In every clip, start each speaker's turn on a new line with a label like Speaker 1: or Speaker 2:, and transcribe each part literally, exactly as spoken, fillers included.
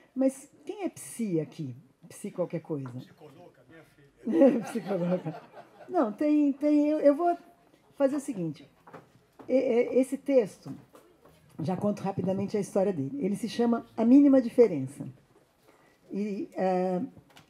Speaker 1: Mas quem é psi aqui? Psi qualquer coisa. Psicoloca, minha filha. Psicoloca. Não, tem... tem eu, eu vou fazer o seguinte. Esse texto, já conto rapidamente a história dele. Ele se chama A Mínima Diferença. E... Uh,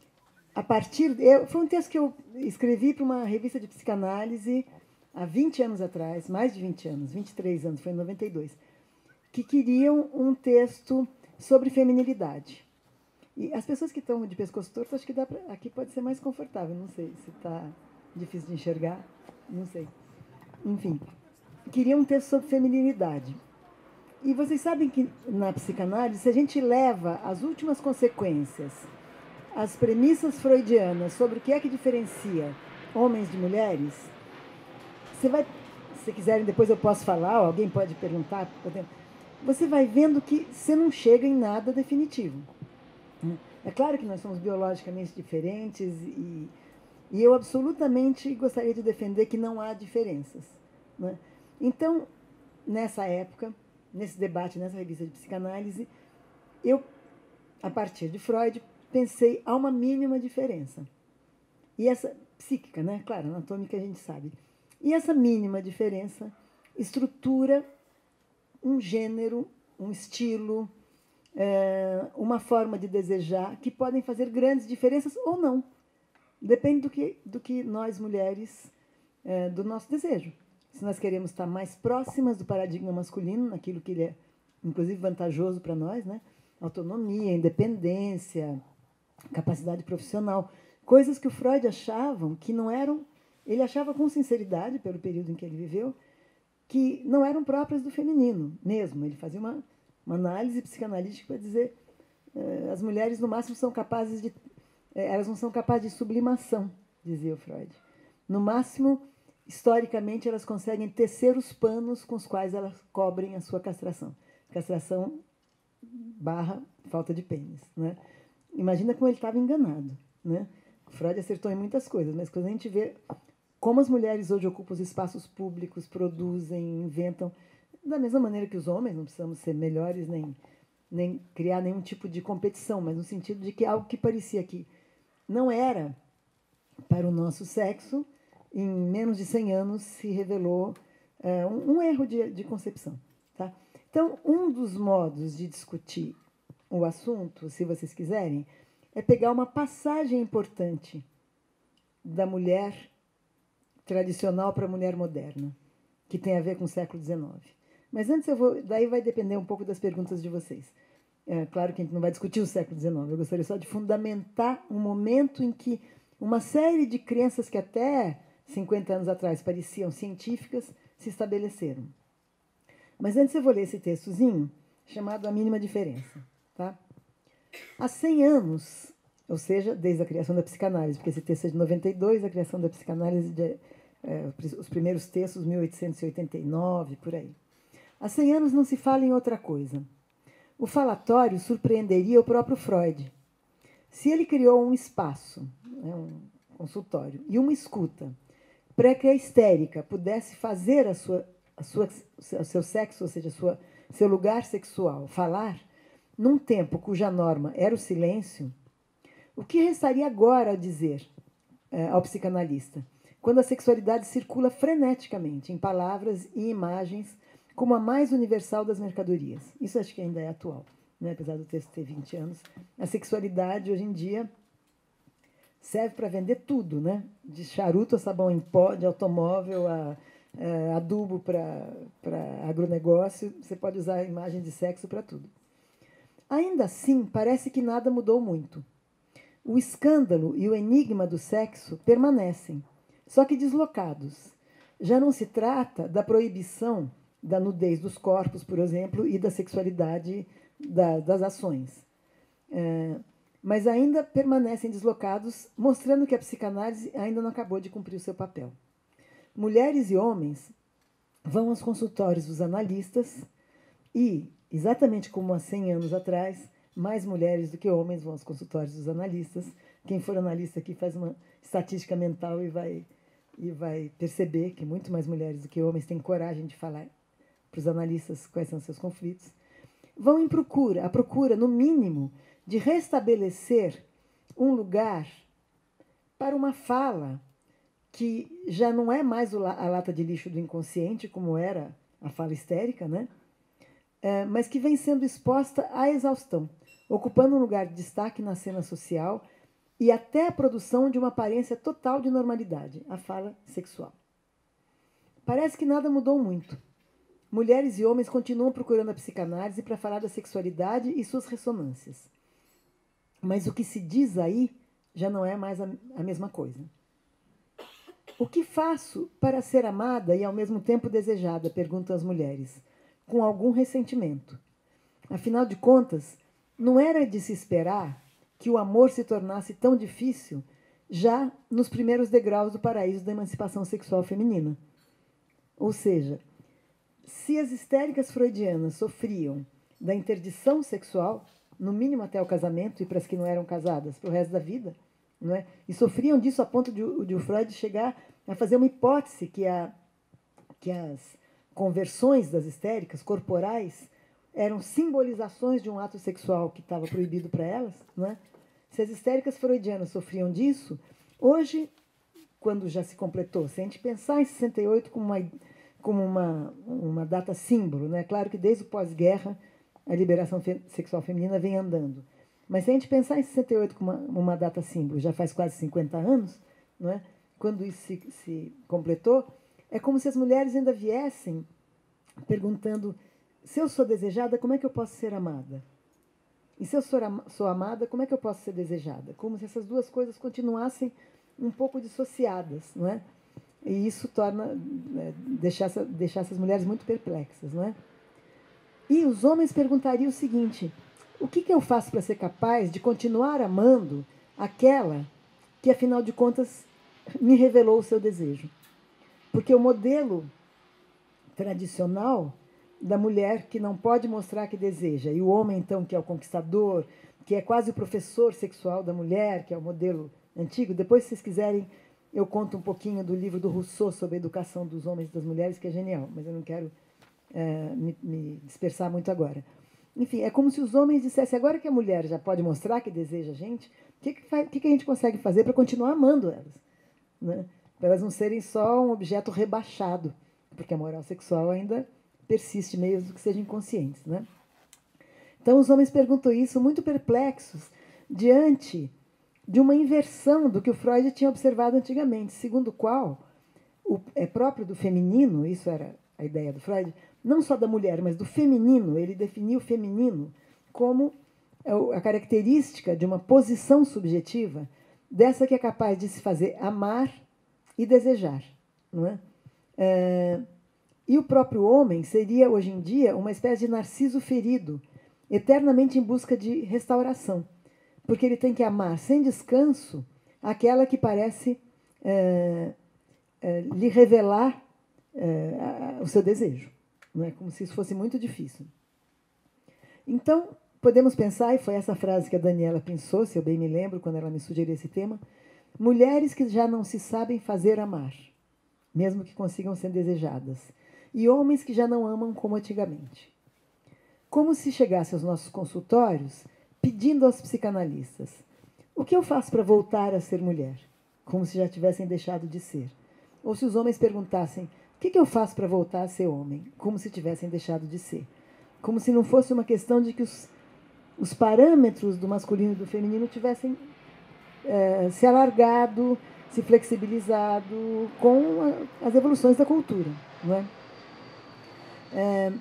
Speaker 1: A partir, eu, foi um texto que eu escrevi para uma revista de psicanálise há vinte anos atrás, mais de vinte anos, vinte e três anos, foi em noventa e dois, que queriam um texto sobre feminilidade. E as pessoas que estão de pescoço torto, acho que dá pra, aqui pode ser mais confortável, não sei se está difícil de enxergar, não sei. Enfim, queriam um texto sobre feminilidade. E vocês sabem que na psicanálise, se a gente leva as últimas consequências, as premissas freudianas sobre o que é que diferencia homens de mulheres, você vai, se quiserem, depois eu posso falar, ou alguém pode perguntar, você vai vendo que você não chega em nada definitivo. É claro que nós somos biologicamente diferentes e, e eu absolutamente gostaria de defender que não há diferenças, né? Então, nessa época, nesse debate, nessa revista de psicanálise, eu, a partir de Freud, pensei, há uma mínima diferença. E essa, psíquica, né? Claro, anatômica a gente sabe. E essa mínima diferença estrutura um gênero, um estilo, é, uma forma de desejar que podem fazer grandes diferenças ou não. Depende do que, do que nós, mulheres, é, do nosso desejo. Se nós queremos estar mais próximas do paradigma masculino, naquilo que ele é, inclusive, vantajoso para nós, né? Autonomia, independência, capacidade profissional, coisas que o Freud achava que não eram, ele achava com sinceridade, pelo período em que ele viveu, que não eram próprias do feminino mesmo. Ele fazia uma, uma análise psicanalítica para dizer eh, as mulheres, no máximo, são capazes de... Eh, elas não são capazes de sublimação, dizia o Freud. No máximo, historicamente, elas conseguem tecer os panos com os quais elas cobrem a sua castração. Castração barra falta de pênis, né? Imagina como ele estava enganado, né? Freud acertou em muitas coisas, mas quando a gente vê como as mulheres hoje ocupam os espaços públicos, produzem, inventam, da mesma maneira que os homens, não precisamos ser melhores nem, nem criar nenhum tipo de competição, mas no sentido de que algo que parecia que não era para o nosso sexo, em menos de cem anos se revelou é, um, um erro de, de concepção. Tá? Então, um dos modos de discutir o assunto, se vocês quiserem, é pegar uma passagem importante da mulher tradicional para a mulher moderna, que tem a ver com o século dezenove. Mas antes eu vou... Daí vai depender um pouco das perguntas de vocês. É claro que a gente não vai discutir o século dezenove, eu gostaria só de fundamentar um momento em que uma série de crenças que até cinquenta anos atrás pareciam científicas se estabeleceram. Mas antes eu vou ler esse textozinho, chamado A Mínima Diferença. Tá? Há cem anos, ou seja, desde a criação da psicanálise, porque esse texto é de noventa e dois, a criação da psicanálise, de, é, os primeiros textos, mil oitocentos e oitenta e nove, por aí. Há cem anos não se fala em outra coisa. O falatório surpreenderia o próprio Freud. Se ele criou um espaço, né, um consultório, e uma escuta, para que a histérica pudesse fazer a sua, a sua, o seu sexo, ou seja, a sua, seu lugar sexual, falar, num tempo cuja norma era o silêncio, o que restaria agora a dizer eh, ao psicanalista, quando a sexualidade circula freneticamente em palavras e imagens como a mais universal das mercadorias? Isso acho que ainda é atual, né? Apesar do texto ter vinte anos. A sexualidade, hoje em dia, serve para vender tudo, né? De charuto a sabão em pó, de automóvel a, a adubo para agronegócio, você pode usar a imagem de sexo para tudo. Ainda assim, parece que nada mudou muito. O escândalo e o enigma do sexo permanecem, só que deslocados. Já não se trata da proibição da nudez dos corpos, por exemplo, e da sexualidade da, das ações. É, mas ainda permanecem deslocados, mostrando que a psicanálise ainda não acabou de cumprir o seu papel. Mulheres e homens vão aos consultórios dos analistas e, exatamente como há cem anos atrás, mais mulheres do que homens vão aos consultórios dos analistas. Quem for analista aqui faz uma estatística mental e vai, e vai perceber que muito mais mulheres do que homens têm coragem de falar para os analistas quais são seus conflitos. Vão em procura, à procura, no mínimo, de restabelecer um lugar para uma fala que já não é mais a lata de lixo do inconsciente, como era a fala histérica, né? É, mas que vem sendo exposta à exaustão, ocupando um lugar de destaque na cena social e até a produção de uma aparência total de normalidade, a fala sexual. Parece que nada mudou muito. Mulheres e homens continuam procurando a psicanálise para falar da sexualidade e suas ressonâncias. Mas o que se diz aí já não é mais a, a mesma coisa. O que faço para ser amada e ao mesmo tempo desejada? Perguntam as mulheres, com algum ressentimento. Afinal de contas, não era de se esperar que o amor se tornasse tão difícil já nos primeiros degraus do paraíso da emancipação sexual feminina. Ou seja, se as histéricas freudianas sofriam da interdição sexual, no mínimo até o casamento, e para as que não eram casadas, para o resto da vida, não é? E sofriam disso a ponto de, de o Freud chegar a fazer uma hipótese que, a, que as conversões das histéricas corporais eram simbolizações de um ato sexual que estava proibido para elas. Não é? Se as histéricas freudianas sofriam disso, hoje, quando já se completou, se a gente pensar em sessenta e oito como uma, como uma, uma data símbolo, né? Claro que desde o pós-guerra a liberação fe- sexual feminina vem andando. Mas se a gente pensar em sessenta e oito como uma, uma data símbolo, já faz quase cinquenta anos, não é? Quando isso se, se completou, é como se as mulheres ainda viessem perguntando: se eu sou desejada, como é que eu posso ser amada? E se eu sou, am- sou amada, como é que eu posso ser desejada? Como se essas duas coisas continuassem um pouco dissociadas, não é? E isso torna, é, deixar, essa, deixar essas mulheres muito perplexas, não é? E os homens perguntariam o seguinte: o que, que eu faço para ser capaz de continuar amando aquela que, afinal de contas, me revelou o seu desejo? Porque o modelo tradicional da mulher que não pode mostrar que deseja, e o homem, então, que é o conquistador, que é quase o professor sexual da mulher, que é o modelo antigo. Depois, se vocês quiserem, eu conto um pouquinho do livro do Rousseau sobre a educação dos homens e das mulheres, que é genial, mas eu não quero é, me, me dispersar muito agora. Enfim, é como se os homens dissessem: agora que a mulher já pode mostrar que deseja a gente, o que, que, faz, que, que a gente consegue fazer para continuar amando elas? Né? Para elas não serem só um objeto rebaixado, porque a moral sexual ainda persiste, mesmo que sejam inconscientes. Né? Então, os homens perguntam isso muito perplexos diante de uma inversão do que o Freud tinha observado antigamente, segundo o qual o, é próprio do feminino, isso era a ideia do Freud, não só da mulher, mas do feminino. Ele definiu o feminino como a característica de uma posição subjetiva, dessa que é capaz de se fazer amar e desejar. Não é? É, e o próprio homem seria, hoje em dia, uma espécie de narciso ferido, eternamente em busca de restauração, porque ele tem que amar sem descanso aquela que parece é, é, lhe revelar é, o seu desejo. Não é? Como se isso fosse muito difícil. Então, podemos pensar, e foi essa frase que a Daniela pensou, se eu bem me lembro, quando ela me sugeriu esse tema: mulheres que já não se sabem fazer amar, mesmo que consigam ser desejadas, e homens que já não amam como antigamente. Como se chegasse aos nossos consultórios pedindo aos psicanalistas: o que eu faço para voltar a ser mulher? Como se já tivessem deixado de ser. Ou se os homens perguntassem: o que eu faço para voltar a ser homem? Como se tivessem deixado de ser. Como se não fosse uma questão de que os, os parâmetros do masculino e do feminino tivessem é, se alargado, se flexibilizado com a, as evoluções da cultura. Não é? É,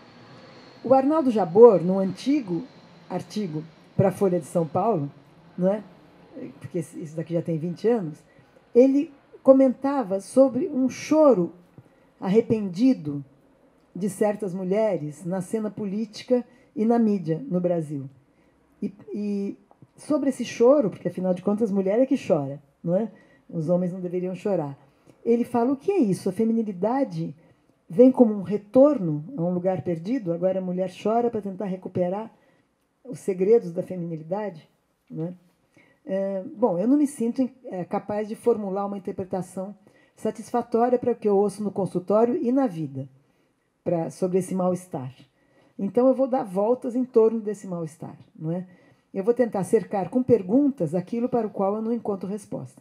Speaker 1: o Arnaldo Jabor, num antigo artigo para a Folha de São Paulo, não é? Porque isso daqui já tem vinte anos, ele comentava sobre um choro arrependido de certas mulheres na cena política e na mídia no Brasil. E, e sobre esse choro, porque afinal de contas a mulher é que chora, não é? Os homens não deveriam chorar. Ele fala: o que é isso? A feminilidade vem como um retorno a um lugar perdido? Agora a mulher chora para tentar recuperar os segredos da feminilidade? Não é? É, bom, eu não me sinto é, capaz de formular uma interpretação satisfatória para o que eu ouço no consultório e na vida pra, sobre esse mal-estar. Então, eu vou dar voltas em torno desse mal-estar. Não é? eu vou tentar cercar com perguntas aquilo para o qual eu não encontro resposta.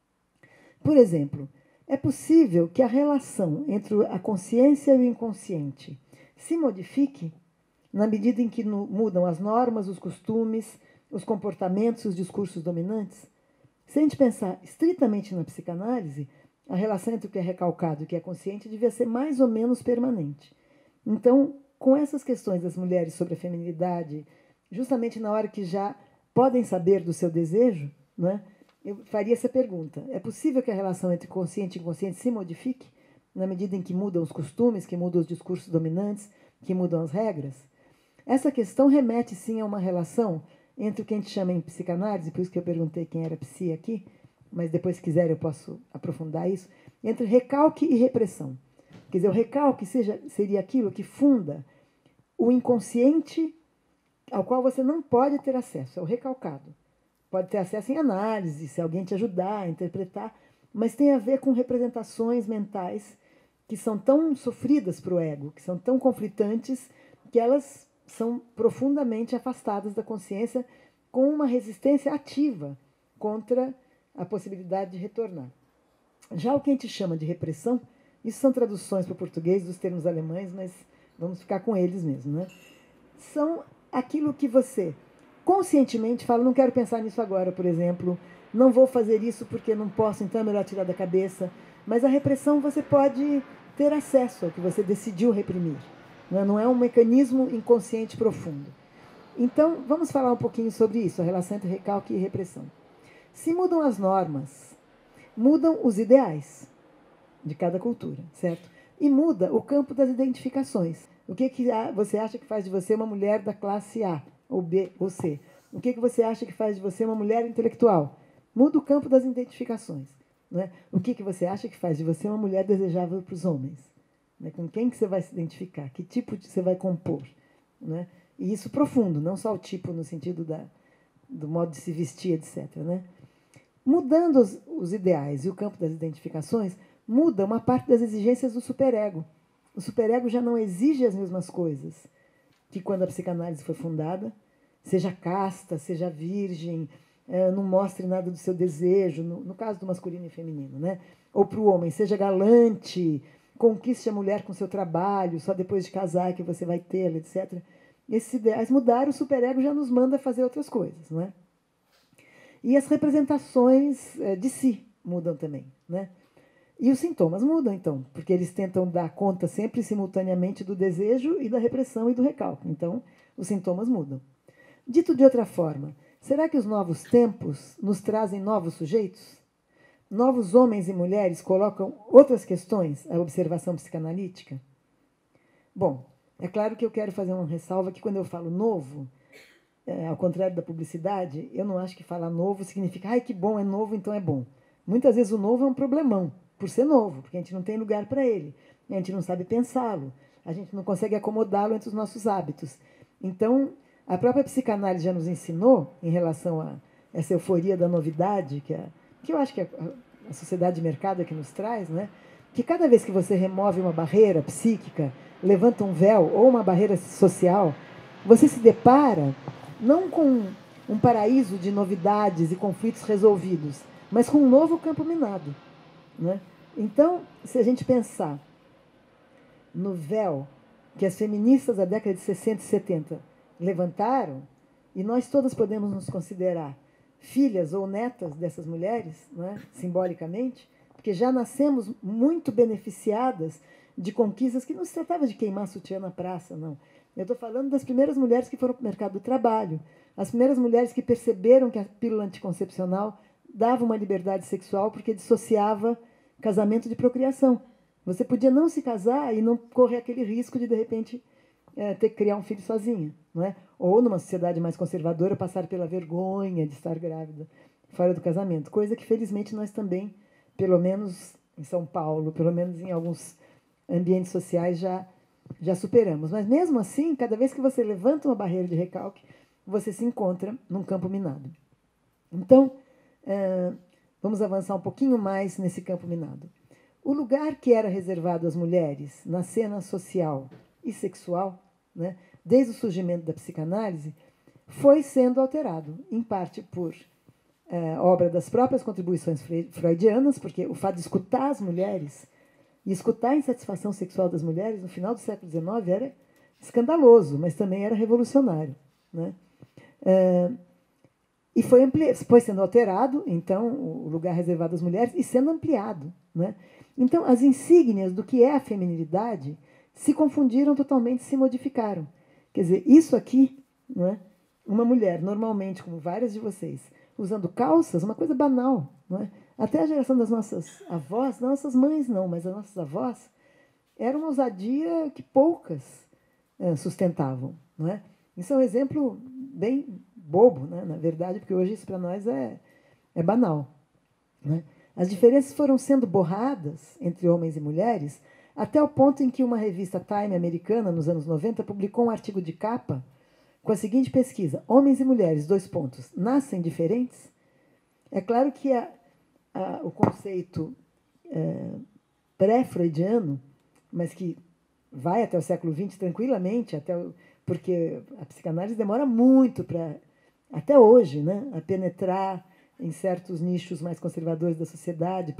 Speaker 1: Por exemplo, é possível que a relação entre a consciência e o inconsciente se modifique na medida em que mudam as normas, os costumes, os comportamentos, os discursos dominantes? Se a gente pensar estritamente na psicanálise, a relação entre o que é recalcado e o que é consciente devia ser mais ou menos permanente. Então, com essas questões das mulheres sobre a feminilidade, justamente na hora que já podem saber do seu desejo, né, eu faria essa pergunta. É possível que a relação entre consciente e inconsciente se modifique na medida em que mudam os costumes, que mudam os discursos dominantes, que mudam as regras? Essa questão remete, sim, a uma relação entre o que a gente chama em psicanálise, por isso que eu perguntei quem era psi aqui, mas depois, se quiser, eu posso aprofundar isso, entre recalque e repressão. Quer dizer, o recalque seja, seria aquilo que funda o inconsciente ao qual você não pode ter acesso, é o recalcado. Pode ter acesso em análise, se alguém te ajudar a interpretar, mas tem a ver com representações mentais que são tão sofridas para o ego, que são tão conflitantes, que elas são profundamente afastadas da consciência, com uma resistência ativa contra a possibilidade de retornar. Já o que a gente chama de repressão, isso são traduções para o português dos termos alemães, mas vamos ficar com eles mesmo, né? São aquilo que você conscientemente fala, não quero pensar nisso agora, por exemplo, não vou fazer isso porque não posso, então é melhor tirar da cabeça. Mas a repressão você pode ter acesso ao que você decidiu reprimir. Não é um mecanismo inconsciente profundo. Então, vamos falar um pouquinho sobre isso, a relação entre recalque e repressão. Se mudam as normas, mudam os ideais de cada cultura, certo? E muda o campo das identificações. O que, que você acha que faz de você uma mulher da classe A, ou B, ou C? O que, que você acha que faz de você uma mulher intelectual? Muda o campo das identificações. Né? O que, que você acha que faz de você uma mulher desejável para os homens? Né? Com quem que você vai se identificar? Que tipo de você vai compor? Né? E isso profundo, não só o tipo no sentido da, do modo de se vestir, etcétera. Né? Mudando os, os ideais e o campo das identificações, muda uma parte das exigências do superego. O superego já não exige as mesmas coisas que quando a psicanálise foi fundada, seja casta, seja virgem, não mostre nada do seu desejo, no, no caso do masculino e feminino, né? Ou para o homem, seja galante, conquiste a mulher com seu trabalho, só depois de casar que você vai tê-la, etcétera. Esses ideais mudaram, o superego já nos manda fazer outras coisas, não é? E as representações de si mudam também, né? E os sintomas mudam, então, porque eles tentam dar conta sempre simultaneamente do desejo e da repressão e do recalque. Então, os sintomas mudam. Dito de outra forma, será que os novos tempos nos trazem novos sujeitos? Novos homens e mulheres colocam outras questões à observação psicanalítica? Bom, é claro que eu quero fazer uma ressalva que quando eu falo novo, é, ao contrário da publicidade, eu não acho que falar novo significa, ai, que bom, é novo, então é bom. Muitas vezes o novo é um problemão, por ser novo, porque a gente não tem lugar para ele, a gente não sabe pensá-lo, a gente não consegue acomodá-lo entre os nossos hábitos. Então, a própria psicanálise já nos ensinou, em relação a essa euforia da novidade, que, é, que eu acho que é a sociedade de mercado é que nos traz, né? Que cada vez que você remove uma barreira psíquica, levanta um véu ou uma barreira social, você se depara não com um paraíso de novidades e conflitos resolvidos, mas com um novo campo minado. Né? Então, se a gente pensar no véu que as feministas da década de sessenta e setenta levantaram, e nós todas podemos nos considerar filhas ou netas dessas mulheres, né, simbolicamente, porque já nascemos muito beneficiadas de conquistas que não se tratava de queimar sutiã na praça, não. Eu estou falando das primeiras mulheres que foram para o mercado do trabalho, as primeiras mulheres que perceberam que a pílula anticoncepcional dava uma liberdade sexual porque dissociava casamento de procriação. Você podia não se casar e não correr aquele risco de, de repente, é, ter que criar um filho sozinha. Não é? Ou, numa sociedade mais conservadora, passar pela vergonha de estar grávida fora do casamento. Coisa que, felizmente, nós também, pelo menos em São Paulo, pelo menos em alguns ambientes sociais, já, já superamos. Mas, mesmo assim, cada vez que você levanta uma barreira de recalque, você se encontra num campo minado. Então, é, vamos avançar um pouquinho mais nesse campo minado. O lugar que era reservado às mulheres na cena social e sexual, né, desde o surgimento da psicanálise, foi sendo alterado, em parte por é, obra das próprias contribuições freudianas, porque o fato de escutar as mulheres e escutar a insatisfação sexual das mulheres no final do século dezenove era escandaloso, mas também era revolucionário, né? É, e foi, ampli... foi sendo alterado, então, o lugar reservado às mulheres, e sendo ampliado, né? Então, as insígnias do que é a feminilidade se confundiram totalmente, se modificaram. Quer dizer, isso aqui, não é? Uma mulher, normalmente, como várias de vocês, usando calças, uma coisa banal, não é? Até a geração das nossas avós, nossas mães não, mas as nossas avós, era uma ousadia que poucas é, sustentavam, não é? Isso é um exemplo bem bobo, né? Na verdade, porque hoje isso para nós é, é banal, né? As diferenças foram sendo borradas entre homens e mulheres até o ponto em que uma revista Time americana, nos anos noventa, publicou um artigo de capa com a seguinte pesquisa: homens e mulheres, dois pontos, nascem diferentes? É claro que a, a, o conceito é, pré-freudiano, mas que vai até o século vinte tranquilamente, até o, porque a psicanálise demora muito para, até hoje, né, a penetrar em certos nichos mais conservadores da sociedade,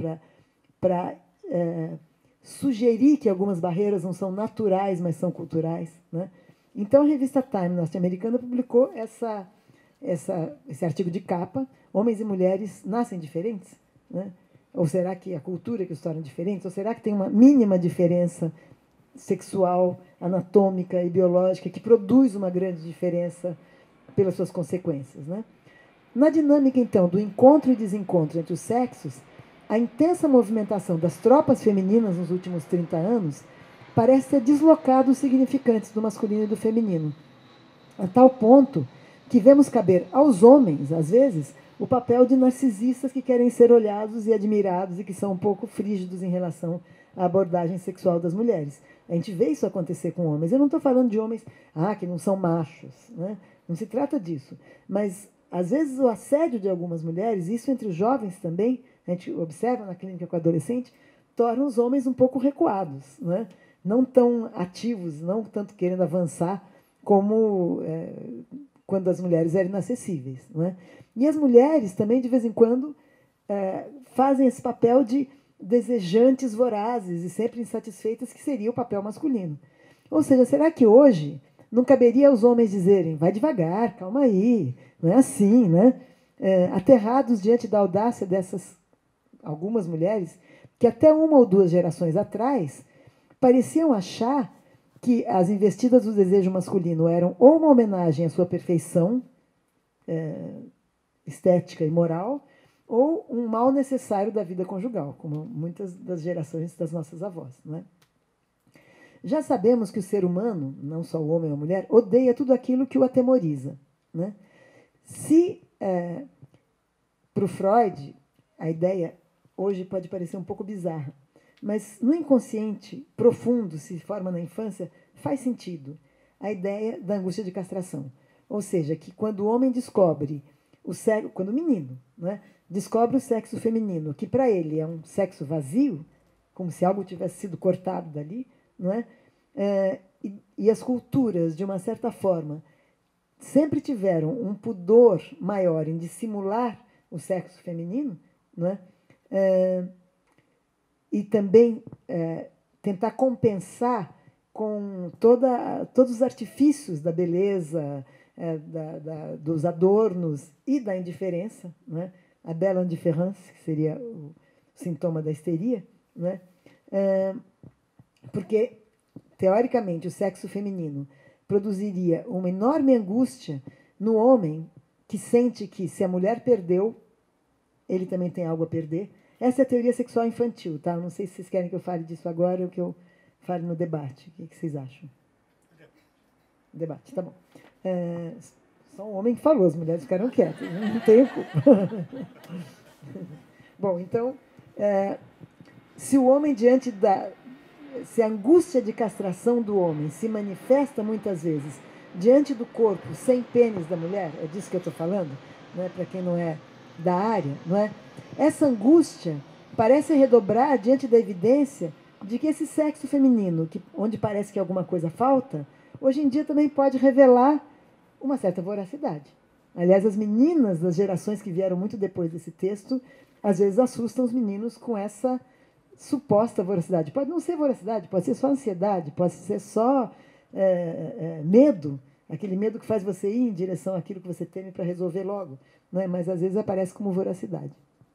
Speaker 1: para é, sugerir que algumas barreiras não são naturais, mas são culturais, né? Então, a revista Time norte-americana publicou essa, essa, esse artigo de capa: homens e mulheres nascem diferentes? Né? Ou será que a cultura que os torna diferentes? Ou será que tem uma mínima diferença sexual, anatômica e biológica que produz uma grande diferença pelas suas consequências, né? Na dinâmica, então, do encontro e desencontro entre os sexos, a intensa movimentação das tropas femininas nos últimos trinta anos parece ter deslocado os significantes do masculino e do feminino, a tal ponto que vemos caber aos homens, às vezes, o papel de narcisistas que querem ser olhados e admirados e que são um pouco frígidos em relação à abordagem sexual das mulheres. A gente vê isso acontecer com homens. Eu não estou falando de homens ah, que não são machos, né? Não se trata disso. Mas, às vezes, o assédio de algumas mulheres, isso entre os jovens também, a gente observa na clínica com adolescente, torna os homens um pouco recuados, né? Não tão ativos, não tanto querendo avançar como é, quando as mulheres eram inacessíveis, não é? E as mulheres também, de vez em quando, é, fazem esse papel de desejantes vorazes e sempre insatisfeitas, que seria o papel masculino. Ou seja, será que hoje não caberia aos homens dizerem: vai devagar, calma aí, não é assim, né? É, aterrados diante da audácia dessas algumas mulheres que até uma ou duas gerações atrás pareciam achar que as investidas do desejo masculino eram ou uma homenagem à sua perfeição é, estética e moral, ou um mal necessário da vida conjugal, como muitas das gerações das nossas avós, não é? Já sabemos que o ser humano, não só o homem ou a mulher, odeia tudo aquilo que o atemoriza, né? Se, é, para o Freud, a ideia hoje pode parecer um pouco bizarra, mas no inconsciente profundo, se forma na infância, faz sentido a ideia da angústia de castração. Ou seja, que quando o homem descobre o sexo, quando o menino, né, descobre o sexo feminino, que para ele é um sexo vazio, como se algo tivesse sido cortado dali, não é? É, e, e as culturas, de uma certa forma, sempre tiveram um pudor maior em dissimular o sexo feminino, não é? É, e também é, tentar compensar com toda, todos os artifícios da beleza, é, da, da, dos adornos e da indiferença, né? A belle indifférence, que seria o sintoma da histeria, né? É, porque, teoricamente, o sexo feminino produziria uma enorme angústia no homem que sente que, se a mulher perdeu, ele também tem algo a perder. Essa é a teoria sexual infantil, tá? Não sei se vocês querem que eu fale disso agora ou que eu fale no debate. O que vocês acham? Debate, tá bom. É, só um homem que falou, as mulheres ficaram quietas, não tenho culpa. Bom, então, é, se o homem, diante da... se a angústia de castração do homem se manifesta muitas vezes diante do corpo sem pênis da mulher, é disso que eu estou falando, não é? Para quem não é da área, não é? Essa angústia parece redobrar diante da evidência de que esse sexo feminino, que, onde parece que alguma coisa falta, hoje em dia também pode revelar uma certa voracidade. Aliás, as meninas das gerações que vieram muito depois desse texto, às vezes assustam os meninos com essa suposta voracidade. Pode não ser voracidade, pode ser só ansiedade, pode ser só é, é, medo, aquele medo que faz você ir em direção àquilo que você teme para resolver logo, não é? Mas às vezes aparece como voracidade.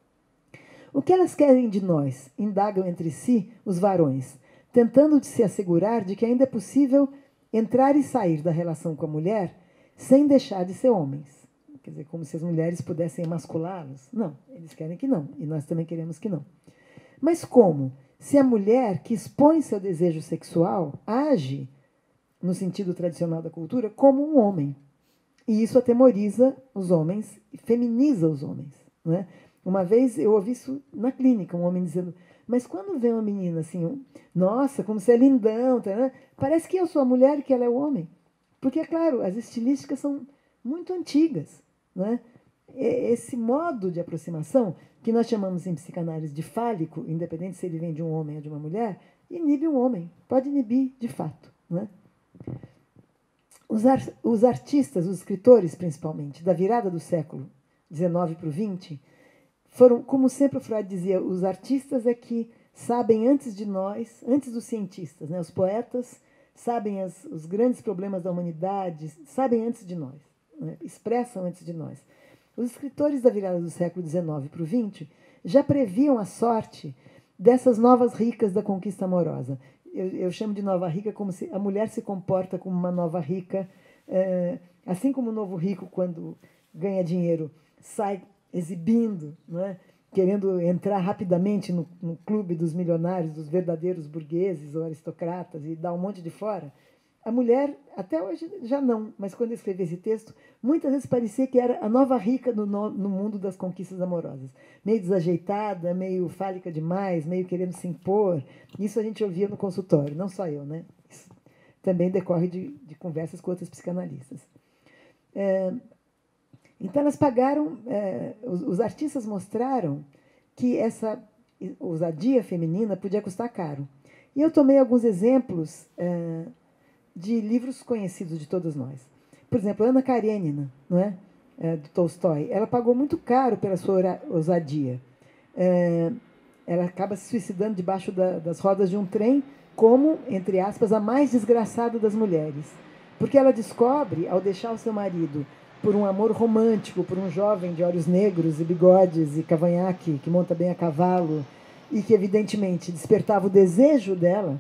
Speaker 1: O que elas querem de nós? Indagam entre si os varões, tentando de se assegurar de que ainda é possível entrar e sair da relação com a mulher sem deixar de ser homens. Quer dizer, como se as mulheres pudessem emasculá-los. Não, eles querem que não, e nós também queremos que não. Mas como? Se a mulher que expõe seu desejo sexual age, no sentido tradicional da cultura, como um homem. E isso atemoriza os homens e feminiza os homens. Não é? Uma vez eu ouvi isso na clínica, um homem dizendo, mas quando vê uma menina assim, nossa, como você é lindão, tá, né? Parece que eu sou a mulher e que ela é o homem. Porque, é claro, as estilísticas são muito antigas. Não é? Esse modo de aproximação, que nós chamamos em psicanálise de fálico, independente se ele vem de um homem ou de uma mulher, inibe um homem, pode inibir de fato. Não é? Os, ar, os artistas, os escritores principalmente, da virada do século dezenove para o vinte, foram, como sempre o Freud dizia, os artistas é que sabem antes de nós, antes dos cientistas, né? Os poetas sabem as, os grandes problemas da humanidade, sabem antes de nós, né? Expressam antes de nós. Os escritores da virada do século dezenove para o vinte já previam a sorte dessas novas ricas da conquista amorosa. Eu, eu chamo de nova rica como se a mulher se comporta como uma nova rica, é, assim como o novo rico, quando ganha dinheiro, sai exibindo, não é? Querendo entrar rapidamente no, no clube dos milionários, dos verdadeiros burgueses ou aristocratas e dar um monte de fora. A mulher, até hoje já não, mas quando eu escrevi esse texto, muitas vezes parecia que era a nova rica no, no mundo das conquistas amorosas. Meio desajeitada, meio fálica demais, meio querendo se impor. Isso a gente ouvia no consultório, não só eu, né? Isso também decorre de, de conversas com outras psicanalistas. É, então, elas pagaram, é, os, os artistas mostraram que essa ousadia feminina podia custar caro. E eu tomei alguns exemplos é, de livros conhecidos de todos nós. Por exemplo, Ana Karenina, não é? É, do Tolstói, ela pagou muito caro pela sua ousadia. É, ela acaba se suicidando debaixo da, das rodas de um trem como, entre aspas, a mais desgraçada das mulheres. Porque ela descobre, ao deixar o seu marido por um amor romântico, por um jovem de olhos negros e bigodes e cavanhaque, que monta bem a cavalo, e que, evidentemente, despertava o desejo dela,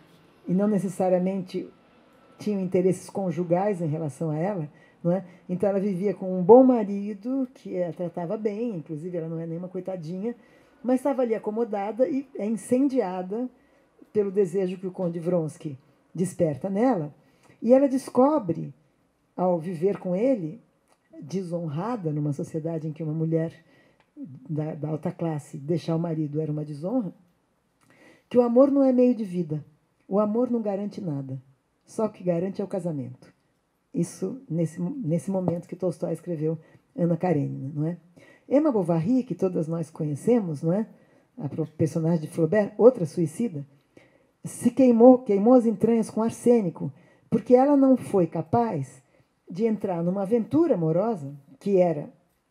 Speaker 1: e não necessariamente tinham interesses conjugais em relação a ela, não é? Então ela vivia com um bom marido que a tratava bem, inclusive ela não é nenhuma coitadinha, mas estava ali acomodada e é incendiada pelo desejo que o Conde Vronsky desperta nela, e ela descobre, ao viver com ele, desonrada numa sociedade em que uma mulher da, da alta classe deixar o marido era uma desonra, que o amor não é meio de vida, o amor não garante nada. Só o que garante é o casamento. Isso nesse, nesse momento que Tolstói escreveu Ana Karenina, não é? Emma Bovary, que todas nós conhecemos, não é? A personagem de Flaubert, outra suicida, se queimou, queimou as entranhas com arsênico, porque ela não foi capaz de entrar numa aventura amorosa, que era,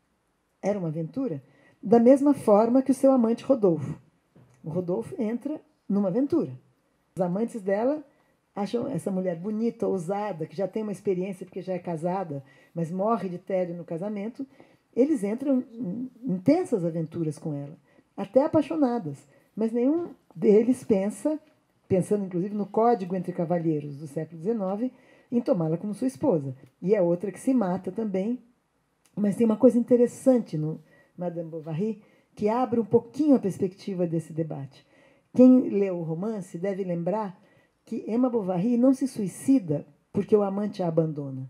Speaker 1: era uma aventura, da mesma forma que o seu amante Rodolfo. O Rodolfo entra numa aventura. Os amantes dela acham essa mulher bonita, ousada, que já tem uma experiência porque já é casada, mas morre de tédio no casamento. Eles entram em intensas aventuras com ela, até apaixonadas, mas nenhum deles pensa, pensando inclusive no código entre cavalheiros do século dezenove, em tomá-la como sua esposa. E é outra que se mata também, mas tem uma coisa interessante no Madame Bovary, que abre um pouquinho a perspectiva desse debate. Quem leu o romance deve lembrar que Emma Bovary não se suicida porque o amante a abandona.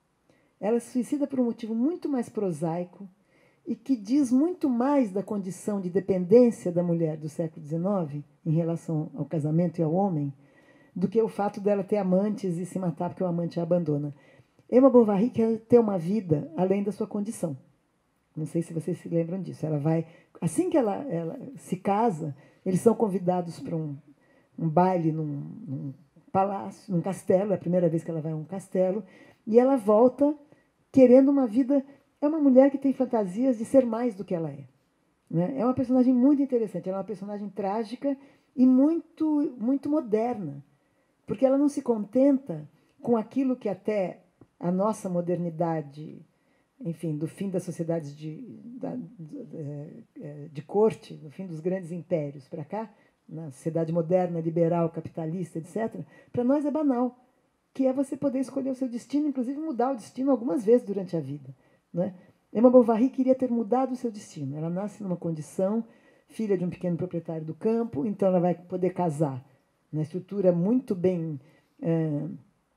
Speaker 1: Ela se suicida por um motivo muito mais prosaico e que diz muito mais da condição de dependência da mulher do século dezenove em relação ao casamento e ao homem do que o fato dela ter amantes e se matar porque o amante a abandona. Emma Bovary quer ter uma vida além da sua condição. Não sei se vocês se lembram disso. Ela vai, assim que ela, ela se casa, eles são convidados para um um baile num, num palácio, num castelo, é a primeira vez que ela vai a um castelo, e ela volta querendo uma vida... É uma mulher que tem fantasias de ser mais do que ela é. Né? É uma personagem muito interessante, ela é uma personagem trágica e muito, muito moderna, porque ela não se contenta com aquilo que até a nossa modernidade, enfim, do fim das sociedades de, da, de, de corte, do fim dos grandes impérios para cá, na sociedade moderna, liberal, capitalista, etcétera, para nós é banal, que é você poder escolher o seu destino, inclusive mudar o destino algumas vezes durante a vida. Né? Emma Bovary queria ter mudado o seu destino. Ela nasce numa condição, filha de um pequeno proprietário do campo, então ela vai poder casar na estrutura muito bem é,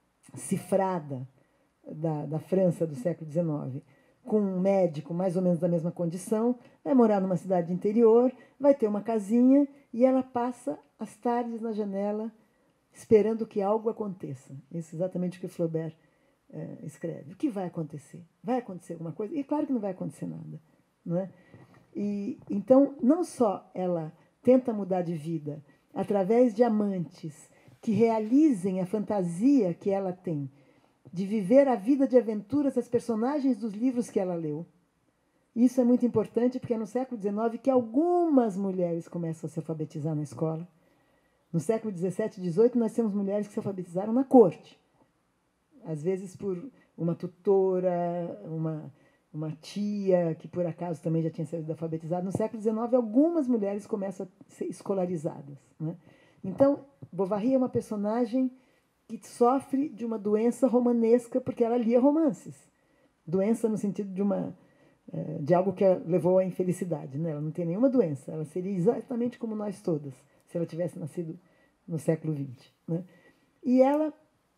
Speaker 1: cifrada da, da França do século dezenove, com um médico mais ou menos da mesma condição, vai morar numa cidade interior, vai ter uma casinha e ela passa as tardes na janela esperando que algo aconteça. Isso é exatamente o que Flaubert é, escreve. O que vai acontecer? Vai acontecer alguma coisa? E claro que não vai acontecer nada. Não é? E, então, não só ela tenta mudar de vida através de amantes que realizem a fantasia que ela tem de viver a vida de aventuras das personagens dos livros que ela leu. Isso é muito importante porque é no século dezenove que algumas mulheres começam a se alfabetizar na escola. No século dezessete e dezoito, nós temos mulheres que se alfabetizaram na corte. Às vezes por uma tutora, uma, uma tia, que por acaso também já tinha sido alfabetizada. No século dezenove, algumas mulheres começam a ser escolarizadas. Né? Então, Bovary é uma personagem que sofre de uma doença romanesca porque ela lia romances. Doença no sentido de, uma, de algo que a levou à infelicidade. Né? Ela não tem nenhuma doença. Ela seria exatamente como nós todas, se ela tivesse nascido no século vinte. Né? E ela,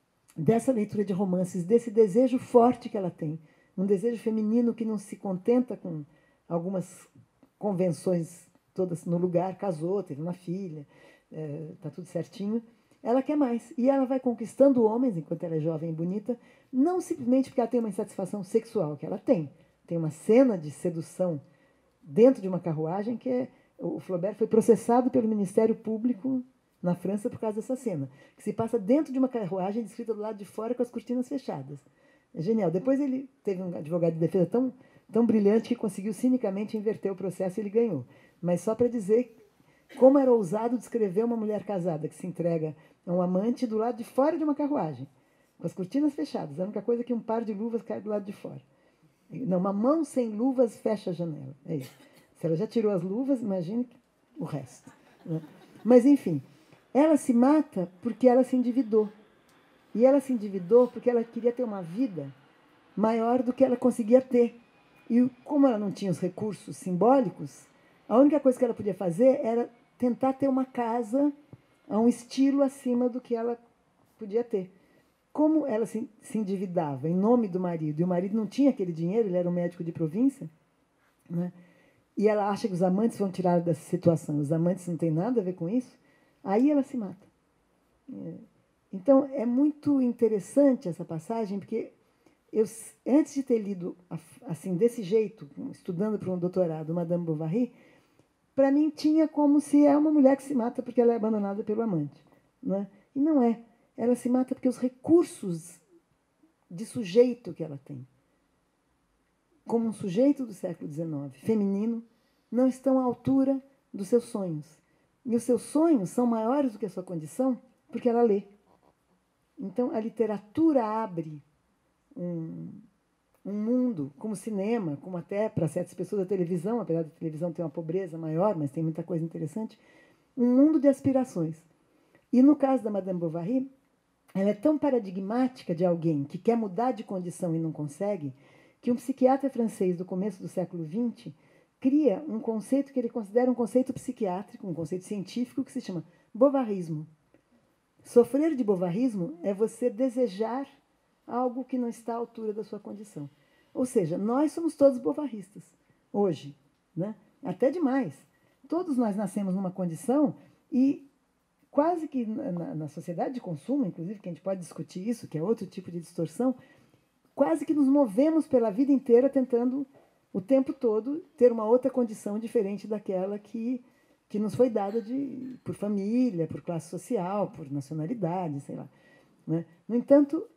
Speaker 1: dessa leitura de romances, desse desejo forte que ela tem, um desejo feminino que não se contenta com algumas convenções todas no lugar, casou, teve uma filha, está tudo certinho, ela quer mais. E ela vai conquistando homens, enquanto ela é jovem e bonita, não simplesmente porque ela tem uma insatisfação sexual, que ela tem. Tem uma cena de sedução dentro de uma carruagem que é... O Flaubert foi processado pelo Ministério Público na França por causa dessa cena, que se passa dentro de uma carruagem descrita do lado de fora com as cortinas fechadas. É genial. Depois ele teve um advogado de defesa tão, tão brilhante que conseguiu cinicamente inverter o processo e ele ganhou. Mas só para dizer como era ousado descrever uma mulher casada que se entrega a um amante do lado de fora de uma carruagem, com as cortinas fechadas. A única coisa é que um par de luvas cai do lado de fora. Não, uma mão sem luvas fecha a janela. É isso. Se ela já tirou as luvas, imagine o resto. Né? Mas, enfim, ela se mata porque ela se endividou. E ela se endividou porque ela queria ter uma vida maior do que ela conseguia ter. E como ela não tinha os recursos simbólicos, a única coisa que ela podia fazer era tentar ter uma casa a um estilo acima do que ela podia ter. Como ela se, se endividava em nome do marido, e o marido não tinha aquele dinheiro, ele era um médico de província, né? E ela acha que os amantes vão tirar dessa situação, os amantes não têm nada a ver com isso, aí ela se mata. É. Então, é muito interessante essa passagem, porque eu, antes de ter lido assim desse jeito, estudando para um doutorado, Madame Bovary, para mim tinha como se é uma mulher que se mata porque ela é abandonada pelo amante. Não é? E não é. Ela se mata porque os recursos de sujeito que ela tem, como um sujeito do século dezenove, feminino, não estão à altura dos seus sonhos. E os seus sonhos são maiores do que a sua condição porque ela lê. Então, a literatura abre um, um mundo, como o cinema, como até para certas pessoas a televisão, apesar da televisão ter uma pobreza maior, mas tem muita coisa interessante, um mundo de aspirações. E no caso da Madame Bovary, ela é tão paradigmática de alguém que quer mudar de condição e não consegue, que um psiquiatra francês do começo do século vinte cria um conceito que ele considera um conceito psiquiátrico, um conceito científico, que se chama bovarismo. Sofrer de bovarismo é você desejar algo que não está à altura da sua condição. Ou seja, nós somos todos bovaristas hoje, né? Até demais. Todos nós nascemos numa condição e quase que na, na sociedade de consumo, inclusive, que a gente pode discutir isso, que é outro tipo de distorção, quase que nos movemos pela vida inteira tentando o tempo todo ter uma outra condição diferente daquela que que nos foi dada de, por família, por classe social, por nacionalidade, sei lá. Né? No entanto,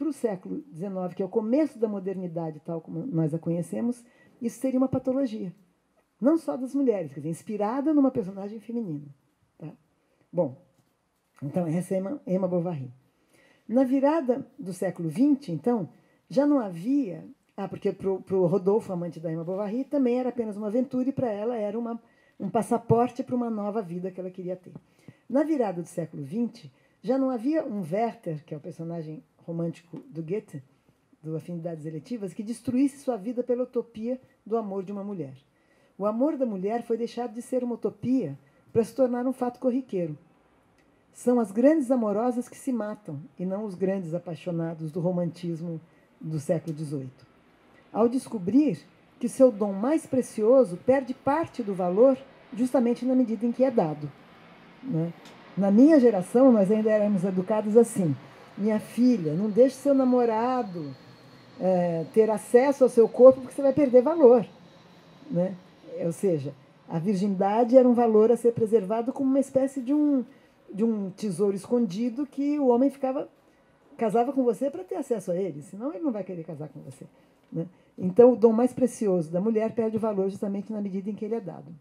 Speaker 1: para o século dezenove, que é o começo da modernidade, tal como nós a conhecemos, isso seria uma patologia. Não só das mulheres, quer dizer, inspirada numa personagem feminina. Tá? Bom, então, essa é Emma, Emma Bovary. Na virada do século vinte, então, já não havia... Ah, porque para o Rodolfo, amante da Emma Bovary, também era apenas uma aventura e para ela era uma, um passaporte para uma nova vida que ela queria ter. Na virada do século vinte, já não havia um Werther, que é o personagem romântico do Goethe, do Afinidades Eletivas, que destruísse sua vida pela utopia do amor de uma mulher. O amor da mulher foi deixado de ser uma utopia para se tornar um fato corriqueiro. São as grandes amorosas que se matam, e não os grandes apaixonados do romantismo do século dezoito. Ao descobrir que seu dom mais precioso perde parte do valor justamente na medida em que é dado. Né? Na minha geração, nós ainda éramos educados assim. Minha filha, não deixe seu namorado é, ter acesso ao seu corpo porque você vai perder valor. Né? Ou seja, a virgindade era um valor a ser preservado como uma espécie de um, de um tesouro escondido que o homem ficava casava com você para ter acesso a ele, senão ele não vai querer casar com você. Né? Então, o dom mais precioso da mulher perde o valor justamente na medida em que ele é dado.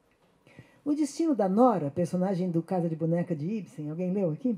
Speaker 1: O destino da Nora, personagem do Casa de Boneca de Ibsen, alguém leu aqui?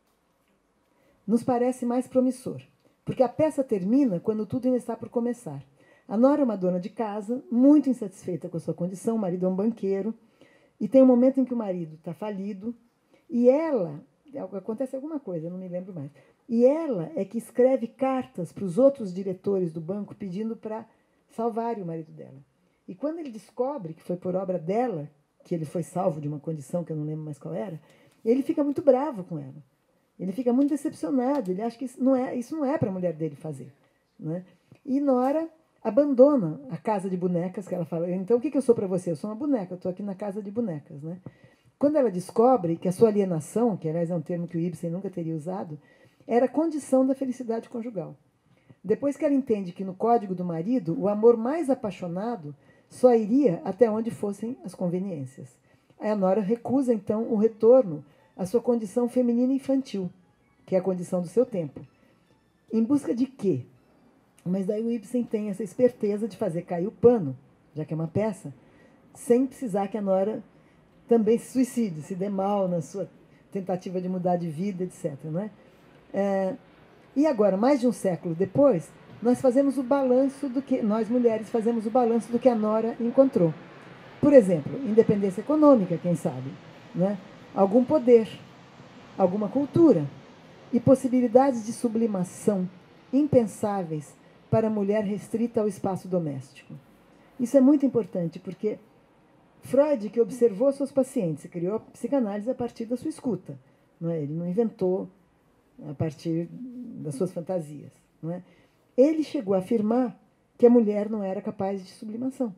Speaker 1: Nos parece mais promissor, porque a peça termina quando tudo ainda está por começar. A Nora é uma dona de casa, muito insatisfeita com a sua condição, o marido é um banqueiro, e tem um momento em que o marido está falido, e ela, acontece alguma coisa, eu não me lembro mais, e ela é que escreve cartas para os outros diretores do banco pedindo para salvarem o marido dela. E quando ele descobre que foi por obra dela que ele foi salvo de uma condição que eu não lembro mais qual era, ele fica muito bravo com ela. Ele fica muito decepcionado, ele acha que isso não é, isso não é para a mulher dele fazer. Né? E Nora abandona a casa de bonecas, que ela fala, então o que eu sou para você? Eu sou uma boneca, eu estou aqui na casa de bonecas. Né? Quando ela descobre que a sua alienação, que aliás é um termo que o Ibsen nunca teria usado, era condição da felicidade conjugal. Depois que ela entende que no código do marido, o amor mais apaixonado só iria até onde fossem as conveniências. A Nora recusa, então, o retorno à sua condição feminina infantil, que é a condição do seu tempo. Em busca de quê? Mas daí o Ibsen tem essa esperteza de fazer cair o pano, já que é uma peça, sem precisar que a Nora também se suicide, se dê mal na sua tentativa de mudar de vida, etcétera. Não é? É, e agora, mais de um século depois, nós fazemos o balanço do que, nós mulheres fazemos o balanço do que a Nora encontrou. Por exemplo, independência econômica, quem sabe, né? Algum poder, alguma cultura e possibilidades de sublimação impensáveis para a mulher restrita ao espaço doméstico. Isso é muito importante, porque Freud, que observou seus pacientes, criou a psicanálise a partir da sua escuta. Não é? Ele não inventou a partir das suas fantasias. Não é? Ele chegou a afirmar que a mulher não era capaz de sublimação.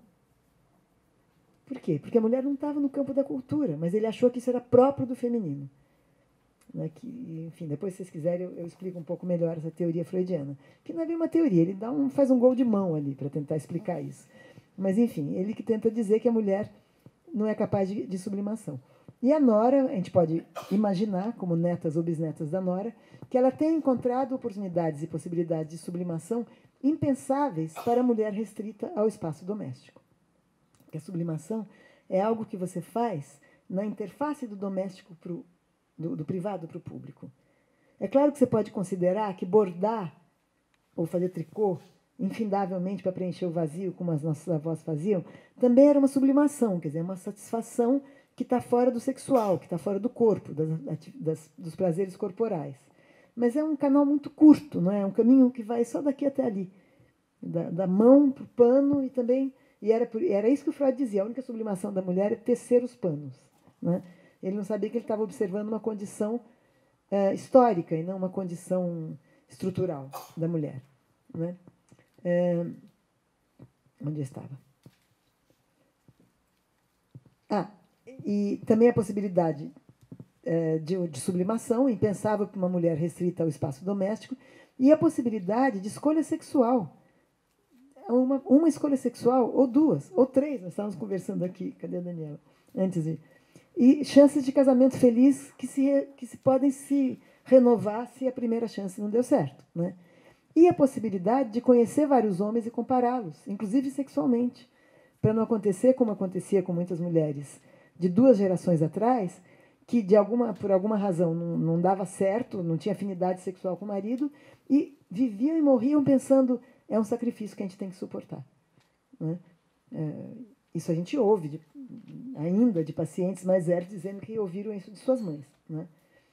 Speaker 1: Por quê? Porque a mulher não estava no campo da cultura, mas ele achou que isso era próprio do feminino. Não é? Que, enfim, depois, se vocês quiserem, eu, eu explico um pouco melhor essa teoria freudiana. Que não é bem uma teoria, ele dá um, faz um gol de mão ali para tentar explicar isso. Mas, enfim, ele que tenta dizer que a mulher não é capaz de, de sublimação. E a Nora, a gente pode imaginar, como netas ou bisnetas da Nora, que ela tem encontrado oportunidades e possibilidades de sublimação impensáveis para a mulher restrita ao espaço doméstico. Porque a sublimação é algo que você faz na interface do doméstico pro, do, do privado para o público. É claro que você pode considerar que bordar ou fazer tricô infindavelmente para preencher o vazio, como as nossas avós faziam, também era uma sublimação, quer dizer, uma satisfação que está fora do sexual, que está fora do corpo, das, das, dos prazeres corporais. Mas é um canal muito curto, não é? É um caminho que vai só daqui até ali, da, da mão para o pano, e também e era, era isso que o Freud dizia, a única sublimação da mulher é tecer os panos. Né? Ele não sabia que ele estava observando uma condição uh, histórica e não uma condição estrutural da mulher. Né? Uh, onde eu estava? Ah, e também a possibilidade uh, de, de sublimação, impensável para uma mulher restrita ao espaço doméstico, e a possibilidade de escolha sexual. Uma, uma escolha sexual, ou duas, ou três, nós estávamos conversando aqui, cadê a Daniela? Antes de... E chances de casamento feliz que, se, que se podem se renovar se a primeira chance não deu certo. Né? e a possibilidade de conhecer vários homens e compará-los, inclusive sexualmente, para não acontecer como acontecia com muitas mulheres de duas gerações atrás, que de alguma, por alguma razão não, não dava certo, não tinha afinidade sexual com o marido, e viviam e morriam pensando, é um sacrifício que a gente tem que suportar. Né? É, isso a gente ouve de, ainda de pacientes mais velhos dizendo que ouviram isso de suas mães. Né?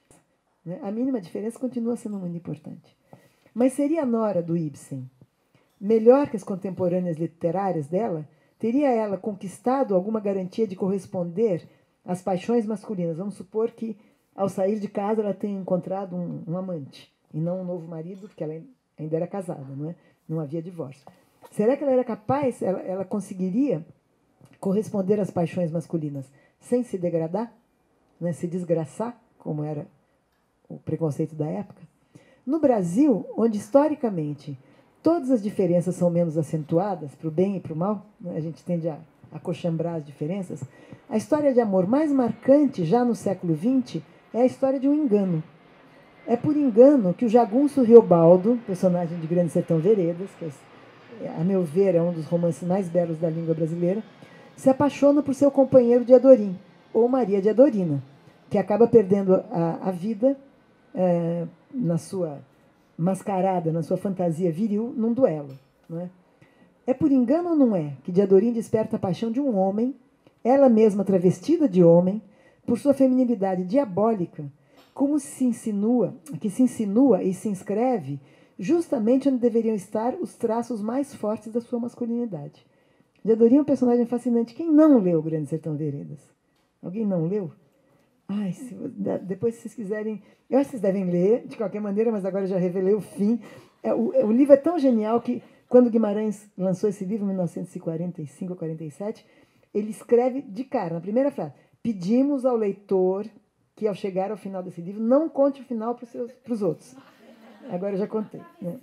Speaker 1: A mínima diferença continua sendo muito importante. Mas seria a nora do Ibsen melhor que as contemporâneas literárias dela? Teria ela conquistado alguma garantia de corresponder às paixões masculinas? Vamos supor que, ao sair de casa, ela tenha encontrado um, um amante, e não um novo marido, porque ela ainda era casada, não é? Não havia divórcio. Será que ela era capaz, ela, ela conseguiria corresponder às paixões masculinas sem se degradar, né? Se desgraçar, como era o preconceito da época? No Brasil, onde historicamente todas as diferenças são menos acentuadas, para o bem e para o mal, né? A gente tende a acochambrar as diferenças, a história de amor mais marcante, já no século vinte, é a história de um engano. É por engano que o Jagunço Riobaldo, personagem de Grande Sertão Veredas, que, a meu ver, é um dos romances mais belos da língua brasileira, se apaixona por seu companheiro de Adorim, ou Maria de Adorina, que acaba perdendo a, a vida é, na sua mascarada, na sua fantasia viril, num duelo. Não é? É por engano ou não é que de Adorim desperta a paixão de um homem, ela mesma travestida de homem, por sua feminilidade diabólica, como se insinua, que se insinua e se inscreve justamente onde deveriam estar os traços mais fortes da sua masculinidade. De Adorim é um personagem fascinante. Quem não leu O Grande Sertão Veredas? Alguém não leu? Ai, se, depois, se vocês quiserem... Eu acho que vocês devem ler, de qualquer maneira, mas agora eu já revelei o fim. É, o, o livro é tão genial que, quando Guimarães lançou esse livro, em mil novecentos e quarenta e cinco ou quarenta e sete, ele escreve de cara, na primeira frase, pedimos ao leitor que, ao chegar ao final desse livro, não conte o final para os seus, para os outros. Agora eu já contei. Né?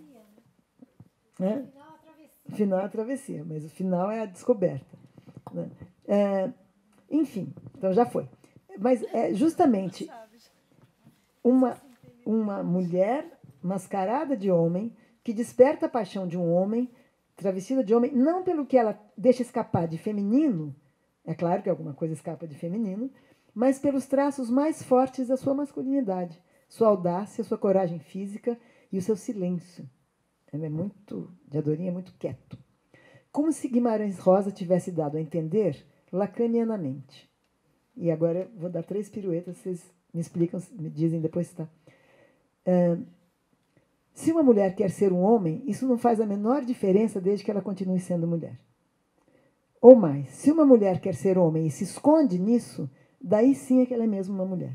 Speaker 1: Né? O final é a travessia, mas o final é a descoberta. Né? É, enfim, então já foi. Mas é justamente uma, uma mulher mascarada de homem que desperta a paixão de um homem, travestida de homem, não pelo que ela deixa escapar de feminino, é claro que alguma coisa escapa de feminino, mas pelos traços mais fortes da sua masculinidade, sua audácia, sua coragem física e o seu silêncio. Ele é muito, de Adorim é muito quieto. Como se Guimarães Rosa tivesse dado a entender lacanianamente. E agora eu vou dar três piruetas, vocês me explicam, me dizem depois se está. Uh, se uma mulher quer ser um homem, isso não faz a menor diferença desde que ela continue sendo mulher. Ou mais, se uma mulher quer ser homem e se esconde nisso, daí sim é que ela é mesmo uma mulher.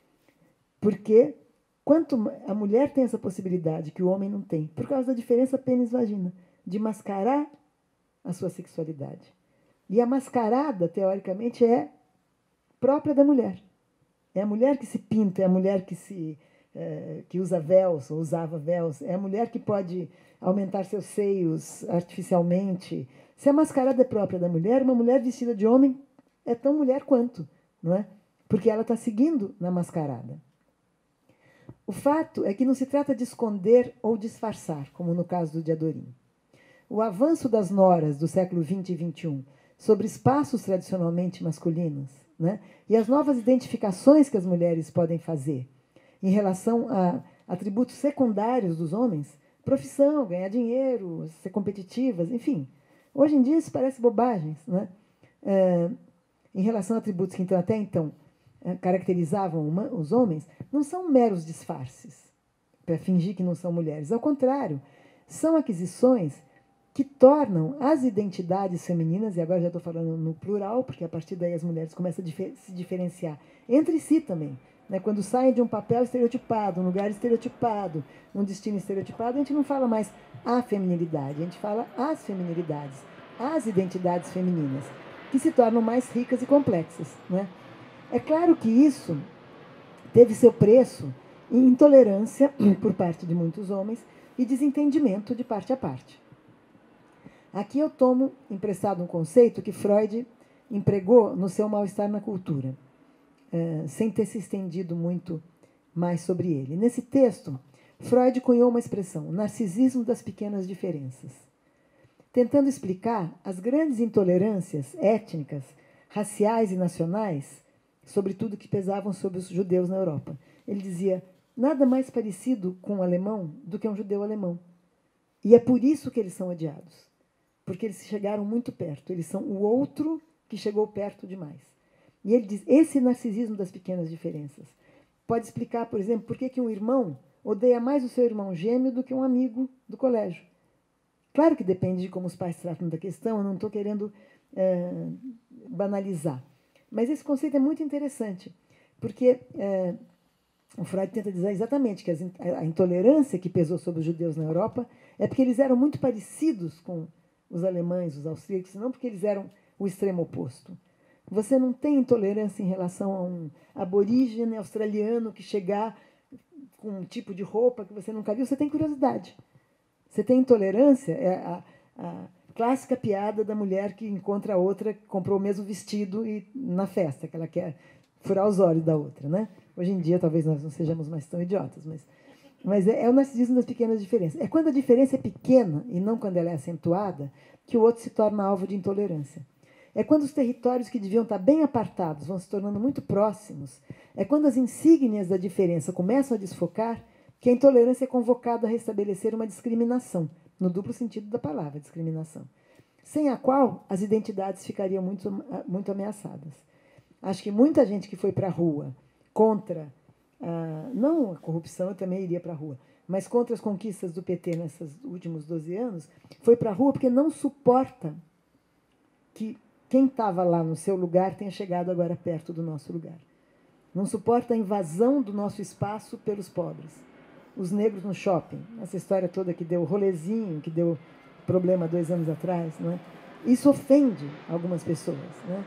Speaker 1: Porque quanto a mulher tem essa possibilidade que o homem não tem, por causa da diferença pênis-vagina, de mascarar a sua sexualidade. E a mascarada, teoricamente, é própria da mulher. É a mulher que se pinta, é a mulher que, se, é, que usa véus, ou usava véus, é a mulher que pode aumentar seus seios artificialmente. Se a mascarada é própria da mulher, uma mulher vestida de homem é tão mulher quanto, não é? Porque ela está seguindo na mascarada. O fato é que não se trata de esconder ou disfarçar, como no caso do de Adorim. O avanço das noras do século vinte e vinte e um sobre espaços tradicionalmente masculinos, né, e as novas identificações que as mulheres podem fazer em relação a atributos secundários dos homens, profissão, ganhar dinheiro, ser competitivas, enfim. Hoje em dia isso parece bobagens, né? É, em relação a atributos que então, até então é, caracterizavam uma, os homens, não são meros disfarces para fingir que não são mulheres. Ao contrário, são aquisições que tornam as identidades femininas, e agora já estou falando no plural, porque a partir daí as mulheres começam a difer- se diferenciar entre si também. Né? Quando saem de um papel estereotipado, um lugar estereotipado, um destino estereotipado, a gente não fala mais a feminilidade, a gente fala as feminilidades, as identidades femininas, que se tornam mais ricas e complexas. Né? É claro que isso teve seu preço em intolerância por parte de muitos homens e desentendimento de parte a parte. Aqui eu tomo emprestado um conceito que Freud empregou no seu Mal-Estar na Cultura, sem ter se estendido muito mais sobre ele. Nesse texto, Freud cunhou uma expressão, o narcisismo das pequenas diferenças, tentando explicar as grandes intolerâncias étnicas, raciais e nacionais, sobretudo que pesavam sobre os judeus na Europa. Ele dizia, nada mais parecido com um alemão do que um judeu alemão. E é por isso que eles são odiados, porque eles chegaram muito perto, eles são o outro que chegou perto demais. E ele diz, esse narcisismo das pequenas diferenças pode explicar, por exemplo, por que que um irmão odeia mais o seu irmão gêmeo do que um amigo do colégio. Claro que depende de como os pais tratam da questão, eu não estou querendo é, banalizar. Mas esse conceito é muito interessante, porque é, o Freud tenta dizer exatamente que as, a intolerância que pesou sobre os judeus na Europa é porque eles eram muito parecidos com os alemães, os austríacos, não porque eles eram o extremo oposto. Você não tem intolerância em relação a um aborígene australiano que chegar com um tipo de roupa que você nunca viu, você tem curiosidade. Você tem intolerância, é a, a clássica piada da mulher que encontra a outra que comprou o mesmo vestido e na festa, que ela quer furar os olhos da outra. Né? Hoje em dia, talvez nós não sejamos mais tão idiotas, mas, mas é, é o narcisismo das pequenas diferenças. É quando a diferença é pequena, e não quando ela é acentuada, que o outro se torna alvo de intolerância. É quando os territórios que deviam estar bem apartados vão se tornando muito próximos. É quando as insígnias da diferença começam a desfocar que a intolerância é convocada a restabelecer uma discriminação, no duplo sentido da palavra, discriminação, sem a qual as identidades ficariam muito, muito ameaçadas. Acho que muita gente que foi para a rua contra, ah, não a corrupção, eu também iria para a rua, mas contra as conquistas do P T nesses últimos doze anos, foi para a rua porque não suporta que quem estava lá no seu lugar tenha chegado agora perto do nosso lugar. Não suporta a invasão do nosso espaço pelos pobres. Os negros no shopping, essa história toda que deu rolezinho, que deu problema dois anos atrás, não é? Isso ofende algumas pessoas. Né?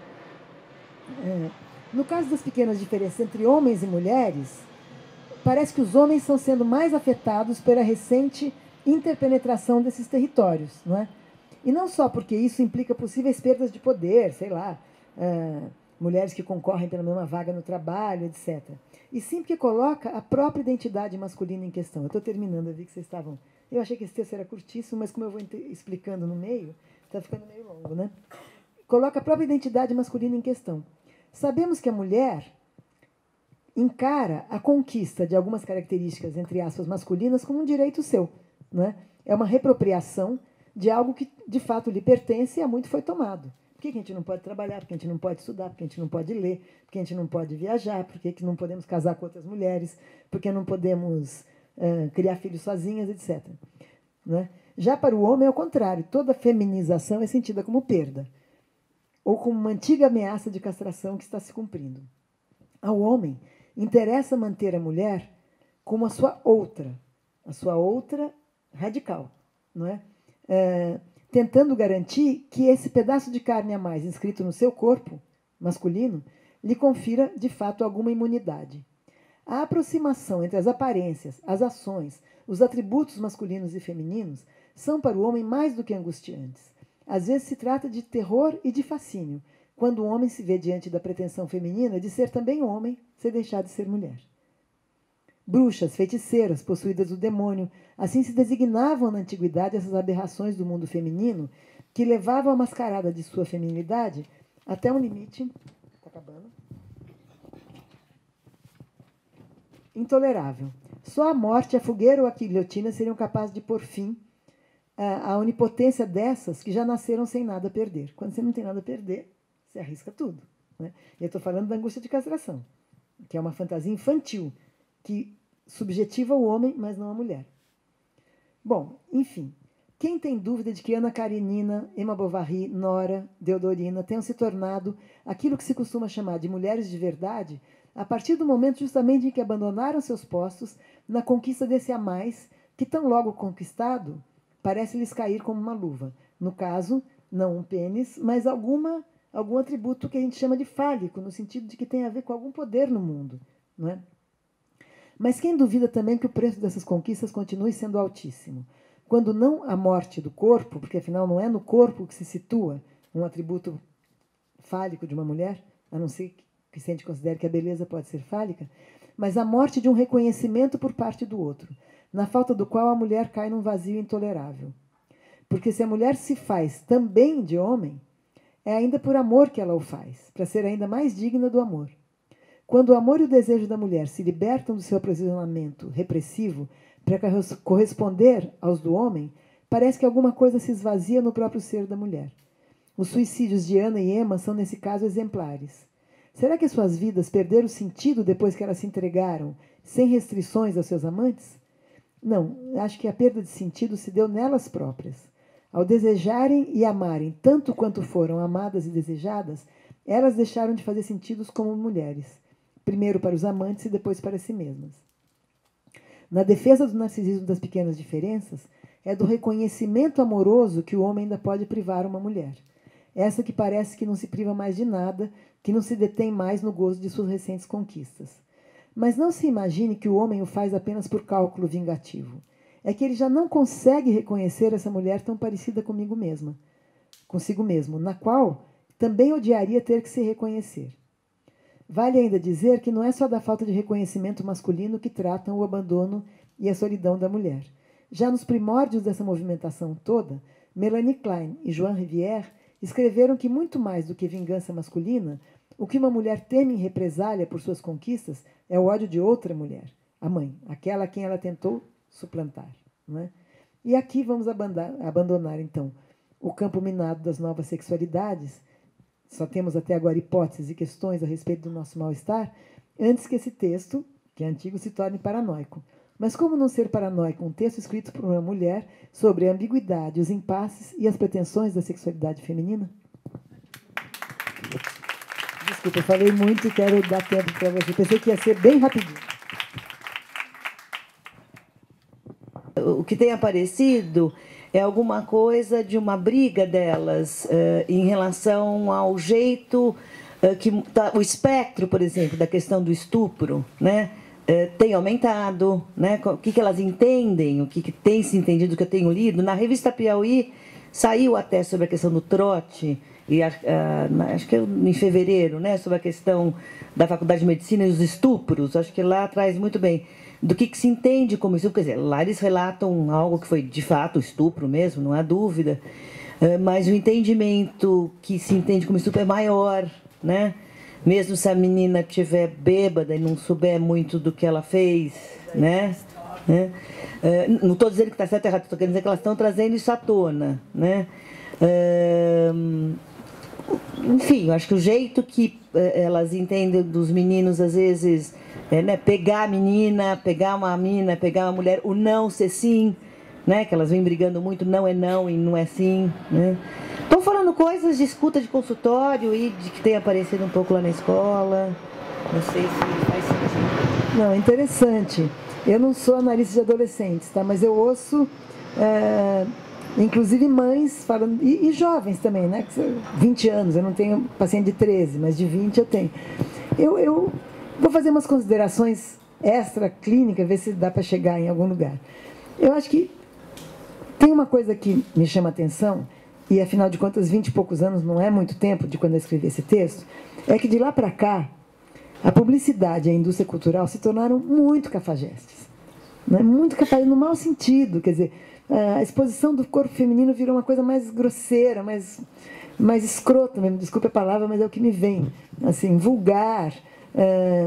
Speaker 1: É, no caso das pequenas diferenças entre homens e mulheres, parece que os homens estão sendo mais afetados pela recente interpenetração desses territórios, não é? E não só porque isso implica possíveis perdas de poder, sei lá, uh, mulheres que concorrem pela mesma vaga no trabalho, etcétera. E sim porque coloca a própria identidade masculina em questão. Eu estou terminando, eu vi que vocês estavam... Eu achei que esse texto era curtíssimo, mas como eu vou explicando no meio, está ficando meio longo, né? Coloca a própria identidade masculina em questão. Sabemos que a mulher encara a conquista de algumas características, entre aspas, masculinas, como um direito seu. Não é? É uma repropriação de algo que, de fato, lhe pertence e há muito foi tomado. Por que a gente não pode trabalhar? Por que a gente não pode estudar? Por que a gente não pode ler? Por que a gente não pode viajar? Por que não podemos casar com outras mulheres? Por que não podemos uh, criar filhos sozinhas, etcétera. Né? Já para o homem é o contrário. Toda feminização é sentida como perda ou como uma antiga ameaça de castração que está se cumprindo. Ao homem, interessa manter a mulher como a sua outra, a sua outra radical, não é? É, tentando garantir que esse pedaço de carne a mais inscrito no seu corpo masculino lhe confira, de fato, alguma imunidade. A aproximação entre as aparências, as ações, os atributos masculinos e femininos são para o homem mais do que angustiantes. Às vezes se trata de terror e de fascínio, quando o homem se vê diante da pretensão feminina de ser também homem, sem deixar de ser mulher. Bruxas, feiticeiras, possuídas do demônio, assim se designavam na antiguidade essas aberrações do mundo feminino que levavam a mascarada de sua feminilidade até um limite tá acabando, intolerável. Só a morte, a fogueira ou a guilhotina seriam capazes de pôr fim à onipotência dessas que já nasceram sem nada a perder. Quando você não tem nada a perder, você arrisca tudo. Né? Eu estou falando da angústia de castração, que é uma fantasia infantil, que subjetiva o homem, mas não a mulher. Bom, enfim, quem tem dúvida de que Ana Karenina, Emma Bovary, Nora, Deodorina tenham se tornado aquilo que se costuma chamar de mulheres de verdade, a partir do momento justamente em que abandonaram seus postos na conquista desse a mais, que tão logo conquistado, parece lhes cair como uma luva. No caso, não um pênis, mas alguma, algum atributo que a gente chama de fálico, no sentido de que tem a ver com algum poder no mundo, não é? Mas quem duvida também que o preço dessas conquistas continue sendo altíssimo? Quando não a morte do corpo, porque afinal não é no corpo que se situa um atributo fálico de uma mulher, a não ser que a gente considere que a beleza pode ser fálica, mas a morte de um reconhecimento por parte do outro. na falta do qual a mulher cai num vazio intolerável. Porque se a mulher se faz também de homem, é ainda por amor que ela o faz, para ser ainda mais digna do amor. Quando o amor e o desejo da mulher se libertam do seu aprisionamento repressivo para corresponder aos do homem, parece que alguma coisa se esvazia no próprio ser da mulher. Os suicídios de Ana e Emma são, nesse caso, exemplares. Será que suas vidas perderam sentido depois que elas se entregaram, sem restrições aos seus amantes? Não, acho que a perda de sentido se deu nelas próprias. Ao desejarem e amarem tanto quanto foram amadas e desejadas, elas deixaram de fazer sentidos como mulheres, primeiro para os amantes e depois para si mesmas. Na defesa do narcisismo das pequenas diferenças, é do reconhecimento amoroso que o homem ainda pode privar uma mulher. Essa que parece que não se priva mais de nada, que não se detém mais no gozo de suas recentes conquistas. Mas não se imagine que o homem o faz apenas por cálculo vingativo. É que ele já não consegue reconhecer essa mulher tão parecida comigo mesma, consigo mesmo, na qual também odiaria ter que se reconhecer. Vale ainda dizer que não é só da falta de reconhecimento masculino que tratam o abandono e a solidão da mulher. Já nos primórdios dessa movimentação toda, Melanie Klein e Joan Rivière escreveram que, muito mais do que vingança masculina, o que uma mulher teme em represália por suas conquistas é o ódio de outra mulher, a mãe, aquela a quem ela tentou suplantar. Não é? E aqui vamos abandonar, abandonar, então, o campo minado das novas sexualidades. Só temos até agora hipóteses e questões a respeito do nosso mal-estar, antes que esse texto, que é antigo, se torne paranoico. Mas como não ser paranoico um texto escrito por uma mulher sobre a ambiguidade, os impasses e as pretensões da sexualidade feminina? Desculpa, eu falei muito e quero dar tempo para você. Pensei que ia ser bem rapidinho.
Speaker 2: O que tem aparecido é alguma coisa de uma briga delas uh, em relação ao jeito uh, que tá, o espectro, por exemplo, da questão do estupro, né, uh, tem aumentado, né, o que, que elas entendem, o que, que tem se entendido, que eu tenho lido. Na revista Piauí saiu até sobre a questão do trote, e uh, acho que em fevereiro, né, sobre a questão da Faculdade de Medicina e os estupros. Acho que lá traz muito bem do que, que se entende como estupro. Quer dizer, lá eles relatam algo que foi, de fato, estupro mesmo, não há dúvida, mas o entendimento que se entende como estupro é maior, né? Mesmo se a menina estiver bêbada e não souber muito do que ela fez, né? Não estou dizendo que está certo ou errado, estou querendo dizer que elas estão trazendo isso à tona, né? Enfim, eu acho que o jeito que elas entendem dos meninos, às vezes, é, né, pegar a menina, pegar uma mina, pegar uma mulher, o não ser sim, né, que elas vêm brigando muito, não é não e não é sim. Né? Estão falando coisas de escuta de consultório e de que tem aparecido um pouco lá na escola. Não sei se faz sentido.
Speaker 1: Não, interessante. Eu não sou analista de adolescentes, tá? Mas eu ouço... É... Inclusive mães falando, e, e jovens também, né? vinte anos, eu não tenho paciente de treze, mas de vinte eu tenho. Eu, eu vou fazer umas considerações extra-clínicas, ver se dá para chegar em algum lugar. Eu acho que tem uma coisa que me chama a atenção, e afinal de contas, vinte e poucos anos não é muito tempo de quando eu escrevi esse texto, é que de lá para cá, a publicidade e a indústria cultural se tornaram muito cafajestes. Né? Muito cafajestes no mau sentido, quer dizer... A exposição do corpo feminino virou uma coisa mais grosseira, mais, mais escrota mesmo, desculpe a palavra, mas é o que me vem, assim, vulgar. É,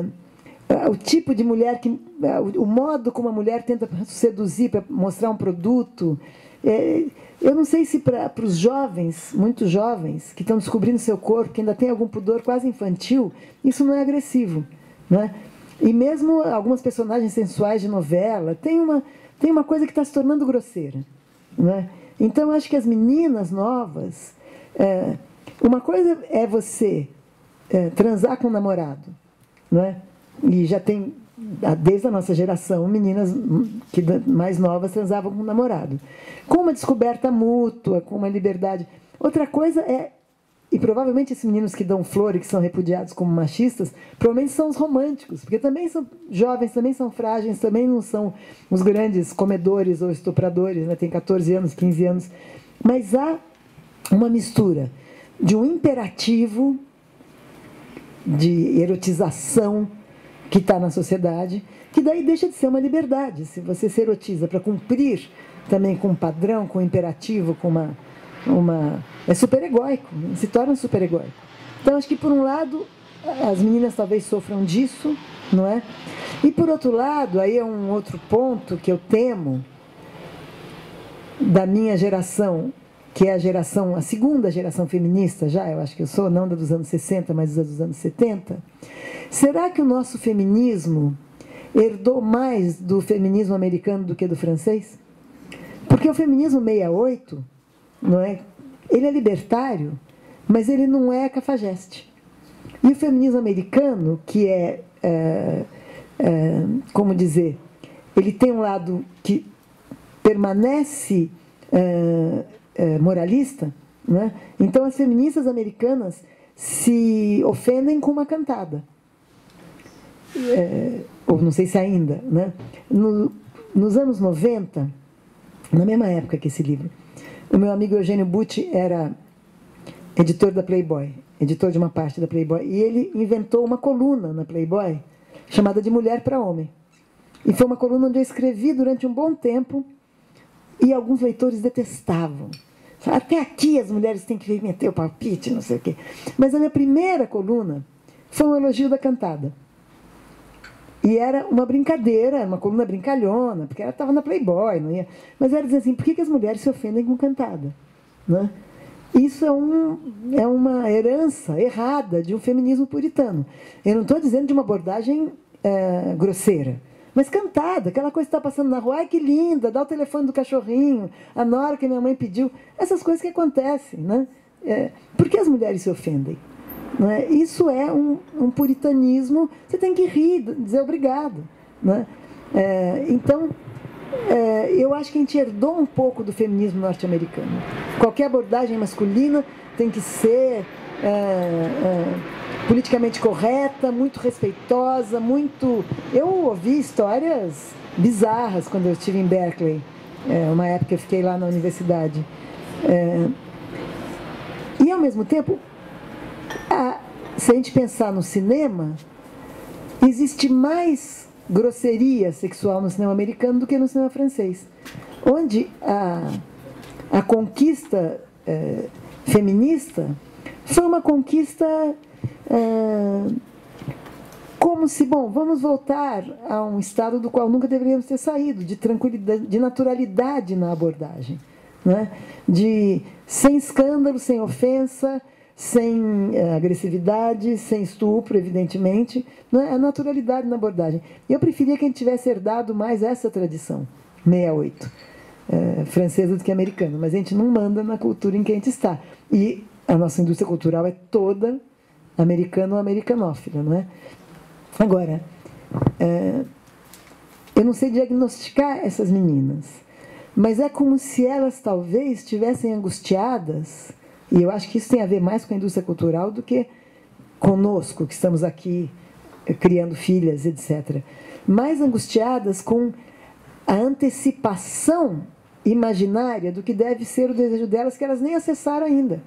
Speaker 1: o tipo de mulher, que, o modo como a mulher tenta seduzir para mostrar um produto. É, eu não sei se para os jovens, muito jovens, que estão descobrindo seu corpo, que ainda tem algum pudor quase infantil, isso não é agressivo. Né? E mesmo algumas personagens sensuais de novela, tem uma... Tem uma coisa que está se tornando grosseira. Né? Então, acho que as meninas novas... É, uma coisa é você é, transar com um namorado. Né? E já tem, desde a nossa geração, meninas que, mais novas transavam com um namorado. Com uma descoberta mútua, com uma liberdade. Outra coisa é... E provavelmente esses meninos que dão flor e que são repudiados como machistas, provavelmente são os românticos, porque também são jovens, também são frágeis, também não são os grandes comedores ou estupradores, né? Tem catorze anos, quinze anos. Mas há uma mistura de um imperativo de erotização que está na sociedade, que daí deixa de ser uma liberdade. Se você se erotiza para cumprir também com um padrão, com um imperativo, com uma... uma é superegóico, se torna superegóico. Então, acho que, por um lado, as meninas talvez sofram disso, não é? E, por outro lado, aí é um outro ponto que eu temo da minha geração, que é a geração, a segunda geração feminista já, eu acho que eu sou, não da dos anos sessenta, mas da dos anos setenta. Será que o nosso feminismo herdou mais do feminismo americano do que do francês? Porque o feminismo sessenta e oito, não é? Ele é libertário, mas ele não é cafajeste. E o feminismo americano, que é, é, é como dizer, ele tem um lado que permanece é, é, moralista, né? Então as feministas americanas se ofendem com uma cantada. É, ou não sei se ainda, né? No, nos anos noventa, na mesma época que esse livro, o meu amigo Eugênio Butti era editor da Playboy, editor de uma parte da Playboy, e ele inventou uma coluna na Playboy chamada de Mulher para Homem. E foi uma coluna onde eu escrevi durante um bom tempo e alguns leitores detestavam. Até aqui as mulheres têm que vir meter o palpite, não sei o quê. Mas a minha primeira coluna foi um elogio da cantada. E era uma brincadeira, uma coluna brincalhona, porque ela estava na Playboy, não ia. Mas era dizer assim, por que, que as mulheres se ofendem com cantada? Né? Isso é, um, é uma herança errada de um feminismo puritano. Eu não estou dizendo de uma abordagem é, grosseira, mas cantada, aquela coisa que está passando na rua, ai que linda, dá o telefone do cachorrinho, a nora que minha mãe pediu, essas coisas que acontecem. Né? É, por que as mulheres se ofendem? Não é? Isso é um, um puritanismo, você tem que rir, dizer obrigado. Não é? É, então, é, eu acho que a gente herdou um pouco do feminismo norte-americano. Qualquer abordagem masculina tem que ser é, é, politicamente correta, muito respeitosa, muito... Eu ouvi histórias bizarras quando eu estive em Berkeley, é, uma época eu fiquei lá na universidade. É, e, ao mesmo tempo, a, se a gente pensar no cinema, existe mais grosseria sexual no cinema americano do que no cinema francês, onde a, a conquista é, feminista foi uma conquista é, como se, bom, vamos voltar a um estado do qual nunca deveríamos ter saído, de tranquilidade, de naturalidade na abordagem, né? De sem escândalo, sem ofensa, sem é, agressividade, sem estupro, evidentemente, né? A naturalidade na abordagem. Eu preferia que a gente tivesse herdado mais essa tradição, sessenta e oito, é, francesa do que americana, mas a gente não manda na cultura em que a gente está. E a nossa indústria cultural é toda americana ou americanófila, não é? Agora, é, eu não sei diagnosticar essas meninas, mas é como se elas talvez estivessem angustiadas, e eu acho que isso tem a ver mais com a indústria cultural do que conosco, que estamos aqui criando filhas, etcétera. Mais angustiadas com a antecipação imaginária do que deve ser o desejo delas, que elas nem acessaram ainda.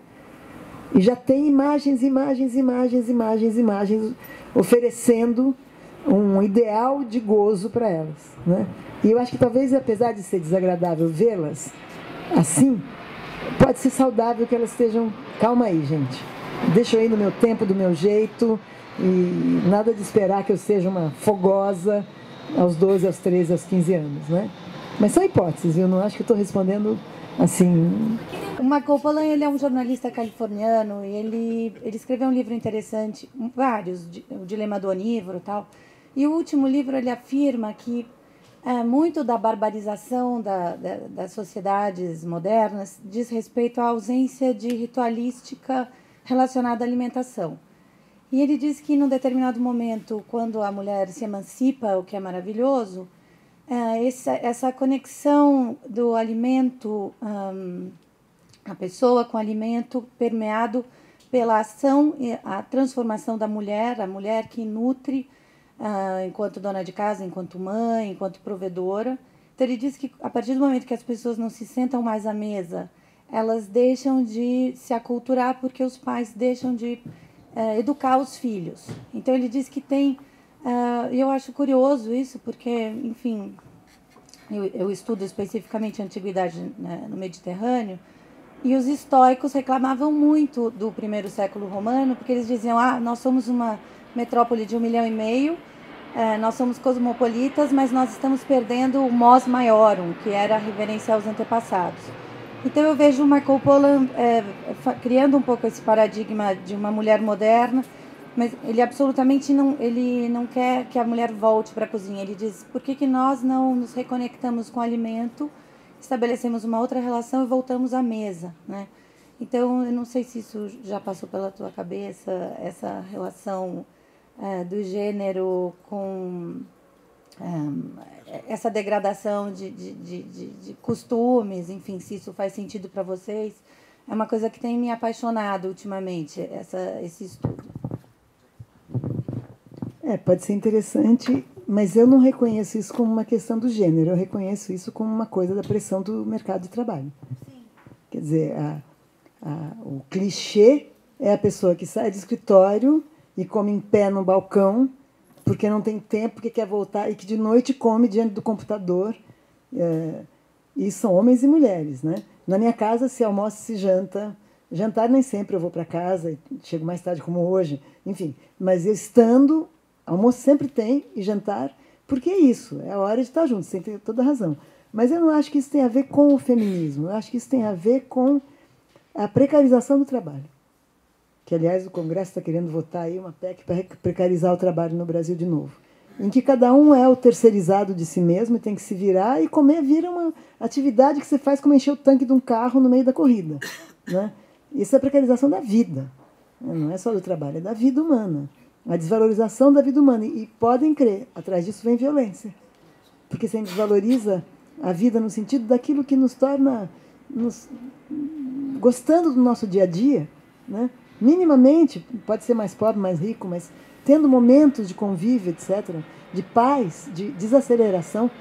Speaker 1: E já tem imagens, imagens, imagens, imagens, imagens, oferecendo um ideal de gozo para elas. Né? E eu acho que talvez, apesar de ser desagradável vê-las assim, pode ser saudável que elas estejam... Calma aí, gente. Deixa eu ir no meu tempo, do meu jeito, e nada de esperar que eu seja uma fogosa aos doze, aos treze, aos quinze anos. Né? Mas são hipóteses, eu não acho que estou respondendo assim...
Speaker 3: O Marco Polo, ele é um jornalista californiano e ele, ele escreveu um livro interessante, vários, o Dilema do Onívoro e tal. E o último livro, ele afirma que é, muito da barbarização da, da, das sociedades modernas diz respeito à ausência de ritualística relacionada à alimentação. E ele diz que, num determinado momento, quando a mulher se emancipa, o que é maravilhoso, é, essa, essa conexão do alimento... Hum, a pessoa com alimento permeado pela ação e a transformação da mulher, a mulher que nutre uh, enquanto dona de casa, enquanto mãe, enquanto provedora. Então ele diz que a partir do momento que as pessoas não se sentam mais à mesa, elas deixam de se aculturar porque os pais deixam de uh, educar os filhos. Então ele diz que tem Uh, eu acho curioso isso, porque, enfim, eu, eu estudo especificamente a antiguidade, né, no Mediterrâneo, e os estoicos reclamavam muito do primeiro século romano, porque eles diziam, ah, nós somos uma metrópole de um milhão e meio, é, nós somos cosmopolitas, mas nós estamos perdendo o mos maiorum, que era a reverência aos antepassados. Então eu vejo o Marco Polo é, criando um pouco esse paradigma de uma mulher moderna, mas ele absolutamente não, ele não quer que a mulher volte para a cozinha. Ele diz, por que, que nós não nos reconectamos com o alimento, estabelecemos uma outra relação e voltamos à mesa, né? Então, eu não sei se isso já passou pela tua cabeça, essa relação é, do gênero com é, essa degradação de, de, de, de, de costumes, enfim, se isso faz sentido para vocês. É uma coisa que tem me apaixonado ultimamente, essa, esse estudo.
Speaker 1: É, pode ser interessante, mas eu não reconheço isso como uma questão do gênero, eu reconheço isso como uma coisa da pressão do mercado de trabalho. Sim. Quer dizer, a, a, o clichê é a pessoa que sai do escritório e come em pé no balcão, porque não tem tempo, porque quer voltar, e que de noite come diante do computador. É, e são homens e mulheres, né? Na minha casa se almoça e se janta. Jantar nem sempre eu vou para casa, chego mais tarde como hoje, enfim. Mas eu estando, almoço sempre tem, e jantar, porque é isso, é a hora de estar junto, você tem toda a razão. Mas eu não acho que isso tem a ver com o feminismo, eu acho que isso tem a ver com a precarização do trabalho. Que, aliás, o Congresso está querendo votar aí uma P E C para precarizar o trabalho no Brasil de novo, em que cada um é o terceirizado de si mesmo e tem que se virar, e comer vira uma atividade que você faz como encher o tanque de um carro no meio da corrida, né? Isso é a precarização da vida, não é só do trabalho, é da vida humana, a desvalorização da vida humana. E podem crer, atrás disso vem violência, porque se a gente desvaloriza a vida no sentido daquilo que nos torna nos, gostando do nosso dia a dia, né? Minimamente, pode ser mais pobre, mais rico, mas tendo momentos de convívio, etcétera, de paz, de desaceleração.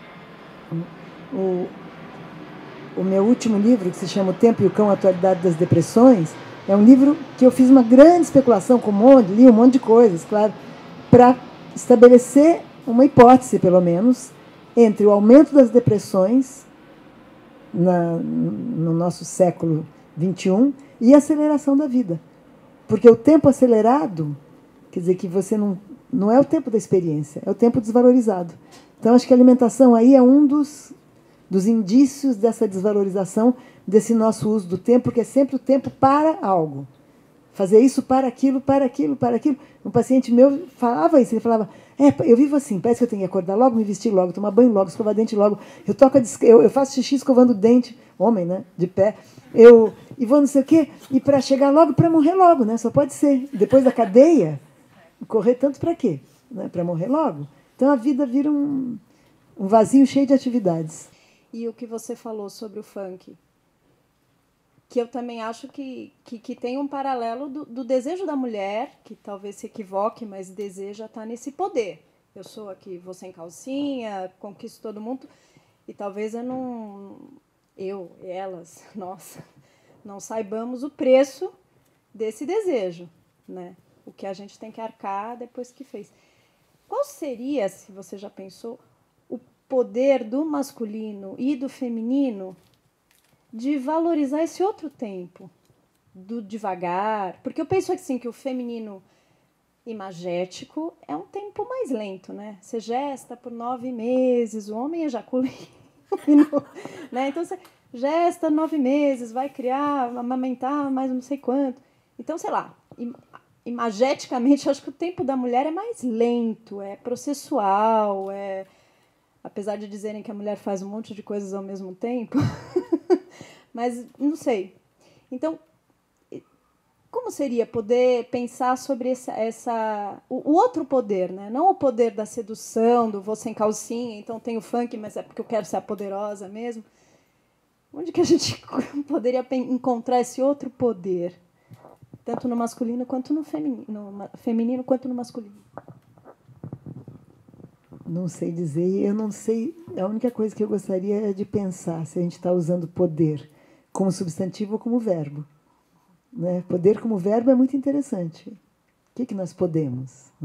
Speaker 1: O, o meu último livro, que se chama O Tempo e o Cão, a Atualidade das Depressões, é um livro que eu fiz uma grande especulação com um monte, li um monte de coisas, claro, para estabelecer uma hipótese, pelo menos, entre o aumento das depressões na, no nosso século vinte e um e a aceleração da vida. Porque o tempo acelerado, quer dizer que você não, não é o tempo da experiência, é o tempo desvalorizado. Então, acho que a alimentação aí é um dos, dos indícios dessa desvalorização, desse nosso uso do tempo, porque é sempre o tempo para algo. Fazer isso para aquilo, para aquilo, para aquilo. Um paciente meu falava isso, ele falava, é, eu vivo assim, parece que eu tenho que acordar logo, me vestir logo, tomar banho logo, escovar dente logo, eu, toco a, eu, eu faço xixi escovando dente, homem, né, de pé, eu, e vou não sei o quê, e para chegar logo, para morrer logo, né, só pode ser. Depois da cadeia, correr tanto para quê? Né, para morrer logo. Então a vida vira um, um vazio cheio de atividades.
Speaker 4: E o que você falou sobre o funk, que eu também acho que, que, que tem um paralelo do, do desejo da mulher, que talvez se equivoque, mas deseja estar nesse poder. Eu sou aqui, vou sem calcinha, conquisto todo mundo, e talvez eu não, eu, elas, nós, não saibamos o preço desse desejo, né? O que a gente tem que arcar depois que fez. Qual seria, se você já pensou, o poder do masculino e do feminino de valorizar esse outro tempo, do devagar? Porque eu penso assim, que o feminino imagético é um tempo mais lento, né? Você gesta por nove meses, o homem ejacula em minuto, né? Então, você gesta nove meses, vai criar, amamentar mais não sei quanto. Então, sei lá, imageticamente, eu acho que o tempo da mulher é mais lento, é processual, é... apesar de dizerem que a mulher faz um monte de coisas ao mesmo tempo... Mas não sei. Então, como seria poder pensar sobre essa, essa o, o outro poder, né? Não o poder da sedução, do vou sem calcinha, então tenho funk, mas é porque eu quero ser a poderosa mesmo. Onde que a gente poderia encontrar esse outro poder? Tanto no masculino quanto no feminino, no feminino quanto no masculino.
Speaker 1: Não sei dizer, eu não sei. A única coisa que eu gostaria é de pensar se a gente está usando poder como substantivo ou como verbo. Né? Poder como verbo é muito interessante. O que, que nós podemos? Né?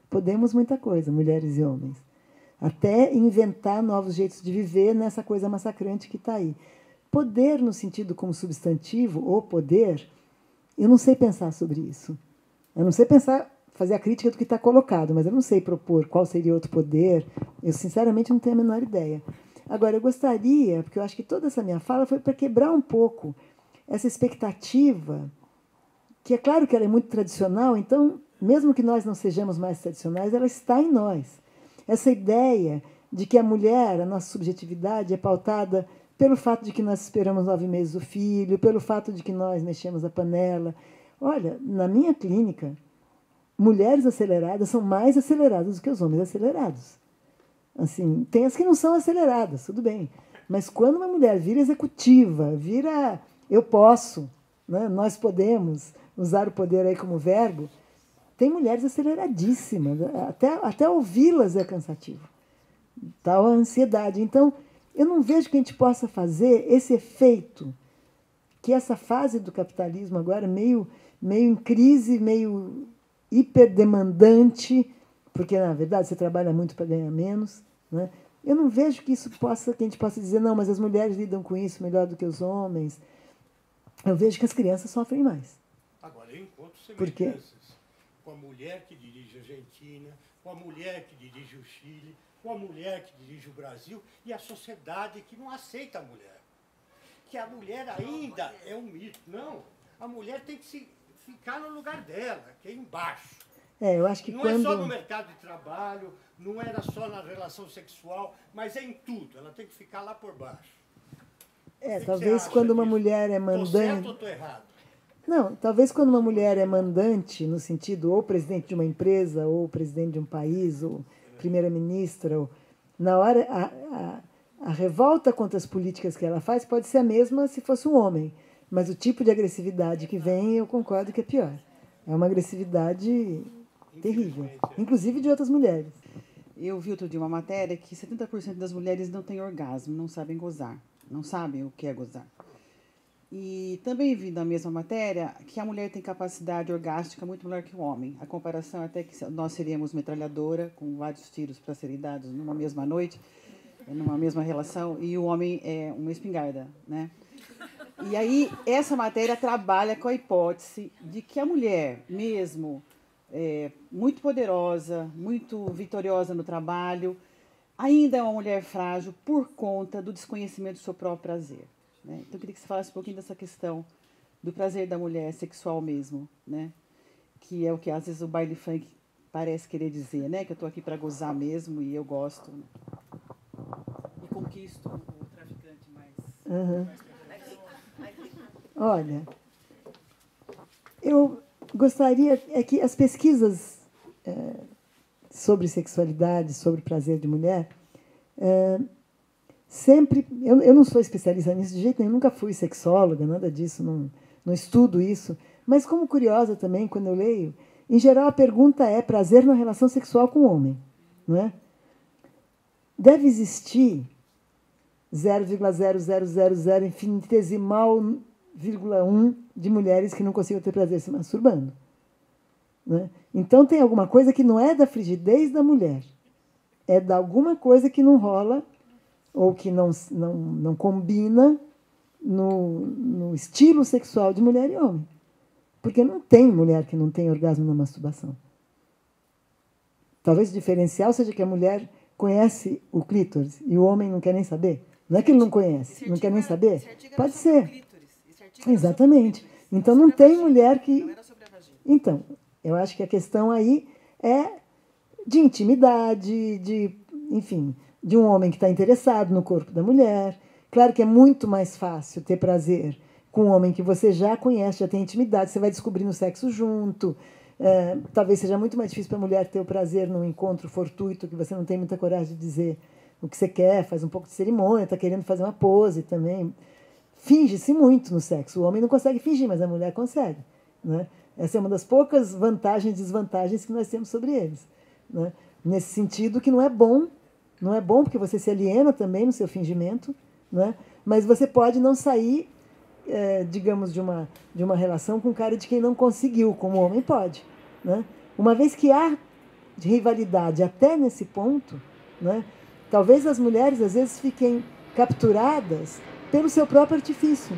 Speaker 1: Podemos muita coisa, mulheres e homens. Até inventar novos jeitos de viver nessa coisa massacrante que está aí. Poder, no sentido como substantivo, ou poder, eu não sei pensar sobre isso. Eu não sei pensar, fazer a crítica do que está colocado, mas eu não sei propor qual seria outro poder. Eu, sinceramente, não tenho a menor ideia. Agora, eu gostaria, porque eu acho que toda essa minha fala foi para quebrar um pouco essa expectativa, que é claro que ela é muito tradicional, então, mesmo que nós não sejamos mais tradicionais, ela está em nós. Essa ideia de que a mulher, a nossa subjetividade, é pautada pelo fato de que nós esperamos nove meses do filho, pelo fato de que nós mexemos a panela. Olha, na minha clínica, mulheres aceleradas são mais aceleradas do que os homens acelerados. Assim, tem as que não são aceleradas, tudo bem. Mas quando uma mulher vira executiva, vira eu posso, né, nós podemos usar o poder aí como verbo, tem mulheres aceleradíssimas. Até, até ouvi-las é cansativo. Tal a ansiedade. Então, eu não vejo que a gente possa fazer esse efeito que essa fase do capitalismo agora, meio, meio em crise, meio hiperdemandante, porque, na verdade, você trabalha muito para ganhar menos, né? Eu não vejo que isso possa, que a gente possa dizer, não, mas as mulheres lidam com isso melhor do que os homens. Eu vejo que as crianças sofrem mais.
Speaker 5: Agora, eu encontro
Speaker 1: Por quê?
Speaker 5: semelhanças com a mulher que dirige a Argentina, com a mulher que dirige o Chile, com a mulher que dirige o Brasil e a sociedade que não aceita a mulher. Que a mulher ainda é um mito. Não, a mulher tem que se ficar no lugar dela, que é embaixo.
Speaker 1: É, eu acho que
Speaker 5: não
Speaker 1: quando...
Speaker 5: é só no mercado de trabalho, não era só na relação sexual, mas é em tudo. Ela tem que ficar lá por baixo.
Speaker 1: É,
Speaker 5: que
Speaker 1: talvez
Speaker 5: que
Speaker 1: quando uma
Speaker 5: disso?
Speaker 1: mulher é
Speaker 5: Tô
Speaker 1: mandante...
Speaker 5: certo ou tô errado?
Speaker 1: Não, talvez quando uma mulher é mandante, no sentido ou presidente de uma empresa, ou presidente de um país, ou primeira-ministra, ou... na hora, a, a, a revolta contra as políticas que ela faz pode ser a mesma se fosse um homem, mas o tipo de agressividade que vem, eu concordo que é pior. É uma agressividade terrível, inclusive de outras mulheres.
Speaker 6: Eu vi outro dia uma matéria que setenta por cento das mulheres não têm orgasmo, não sabem gozar, não sabem o que é gozar. E também vi na mesma matéria que a mulher tem capacidade orgástica muito melhor que o homem. A comparação é até que nós seríamos metralhadora, com vários tiros para serem dados numa mesma noite, numa mesma relação, e o homem é uma espingarda, né? E aí, essa matéria trabalha com a hipótese de que a mulher, mesmo é, muito poderosa, muito vitoriosa no trabalho, ainda é uma mulher frágil por conta do desconhecimento do seu próprio prazer. Né? Então, eu queria que você falasse um pouquinho dessa questão do prazer da mulher sexual mesmo, né? Que é o que, às vezes, o baile funk parece querer dizer, né? Que eu estou aqui para gozar mesmo e eu gosto. Né? E conquisto o traficante mais...
Speaker 1: Uhum. Olha, eu gostaria é que as pesquisas é, sobre sexualidade, sobre prazer de mulher, é, sempre... Eu, eu não sou especialista nisso de jeito nenhum, nunca fui sexóloga, nada disso, não, não estudo isso, mas como curiosa também, quando eu leio, em geral a pergunta é prazer na relação sexual com o homem, não é? Deve existir zero vírgula zero zero zero zero infinitesimal vírgula um de mulheres que não consigam ter prazer se masturbando. Né? Então, tem alguma coisa que não é da frigidez da mulher, é de alguma coisa que não rola ou que não, não, não combina no, no estilo sexual de mulher e homem. Porque não tem mulher que não tem orgasmo na masturbação. Talvez o diferencial seja que a mulher conhece o clítoris e o homem não quer nem saber. Não é que ele não conhece, não quer nem saber. Pode ser. Exatamente. Então não tem mulher que... Então, eu acho que a questão aí é de intimidade, de, enfim, de um homem que está interessado no corpo da mulher. Claro que é muito mais fácil ter prazer com um homem que você já conhece, já tem intimidade, você vai descobrindo o sexo junto. É, talvez seja muito mais difícil para a mulher ter o prazer num encontro fortuito, que você não tem muita coragem de dizer o que você quer, faz um pouco de cerimônia, está querendo fazer uma pose também. Finge-se muito no sexo. O homem não consegue fingir, mas a mulher consegue. Né? Essa é uma das poucas vantagens e desvantagens que nós temos sobre eles. Né? Nesse sentido que não é bom, não é bom porque você se aliena também no seu fingimento, né? Mas você pode não sair, é, digamos, de uma, de uma relação com cara de quem não conseguiu, como o homem pode. Né? Uma vez que há de rivalidade até nesse ponto, né? Talvez as mulheres, às vezes, fiquem capturadas pelo seu próprio artifício.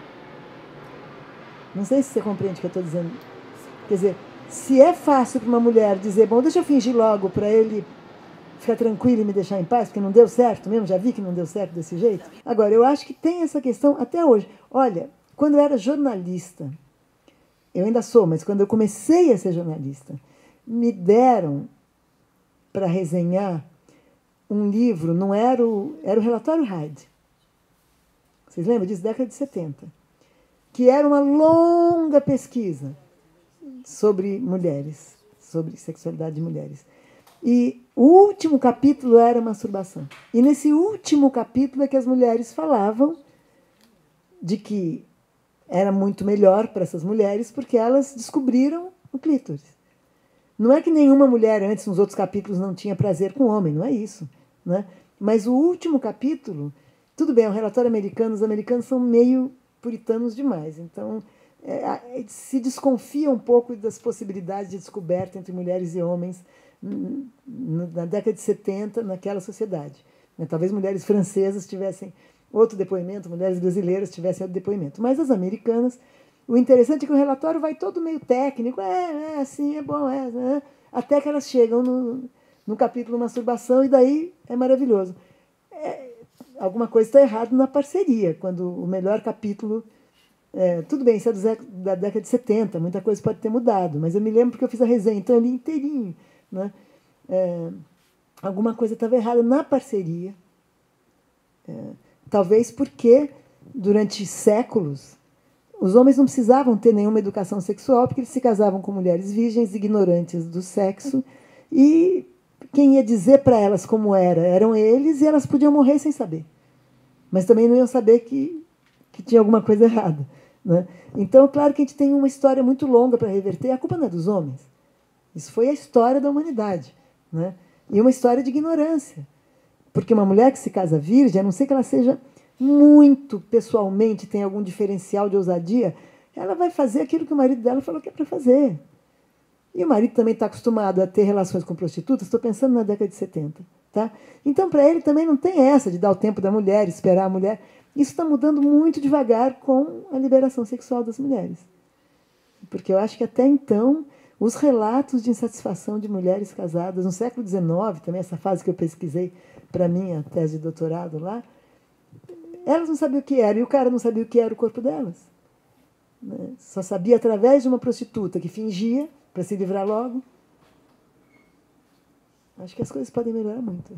Speaker 1: Não sei se você compreende o que eu estou dizendo. Quer dizer, se é fácil para uma mulher dizer, bom, deixa eu fingir logo para ele ficar tranquilo e me deixar em paz, porque não deu certo mesmo, já vi que não deu certo desse jeito. Agora, eu acho que tem essa questão até hoje. Olha, quando eu era jornalista, eu ainda sou, mas quando eu comecei a ser jornalista, me deram para resenhar um livro, não era o, era o Relatório Hyde. Vocês lembram disso? Década de setenta. Que era uma longa pesquisa sobre mulheres, sobre sexualidade de mulheres. E o último capítulo era masturbação. E nesse último capítulo é que as mulheres falavam de que era muito melhor para essas mulheres porque elas descobriram o clítoris. Não é que nenhuma mulher antes, nos outros capítulos, não tinha prazer com o homem, não é isso. Né? Mas o último capítulo, tudo bem, é um relatório americano, os americanos são meio puritanos demais, então é, se desconfia um pouco das possibilidades de descoberta entre mulheres e homens na década de setenta, naquela sociedade. Talvez mulheres francesas tivessem outro depoimento, mulheres brasileiras tivessem outro depoimento. Mas as americanas, o interessante é que o relatório vai todo meio técnico, é, é assim, é bom, é, é, até que elas chegam no, no capítulo masturbação, e daí é maravilhoso. É, alguma coisa está errada na parceria, quando o melhor capítulo... É, tudo bem, isso é da década de setenta, muita coisa pode ter mudado, mas eu me lembro porque eu fiz a resenha, então eu li inteirinho. Né? É, alguma coisa estava errada na parceria. É, talvez porque, durante séculos, os homens não precisavam ter nenhuma educação sexual, porque eles se casavam com mulheres virgens, ignorantes do sexo, e quem ia dizer para elas como era eram eles, e elas podiam morrer sem saber. Mas também não iam saber que, que tinha alguma coisa errada. Né? Então, claro que a gente tem uma história muito longa para reverter. A culpa não é dos homens. Isso foi a história da humanidade. Né? E uma história de ignorância. Porque uma mulher que se casa virgem, a não ser que ela seja muito pessoalmente, tenha algum diferencial de ousadia, ela vai fazer aquilo que o marido dela falou que é para fazer. E o marido também está acostumado a ter relações com prostitutas, estou pensando na década de setenta. Tá? Então, para ele também não tem essa de dar o tempo da mulher, esperar a mulher. Isso está mudando muito devagar com a liberação sexual das mulheres. Porque eu acho que até então, os relatos de insatisfação de mulheres casadas, no século dezenove, também essa fase que eu pesquisei para a minha tese de doutorado lá, elas não sabiam o que era, e o cara não sabia o que era o corpo delas. Né? Só sabia através de uma prostituta que fingia, para se livrar logo. Acho que as coisas podem melhorar muito.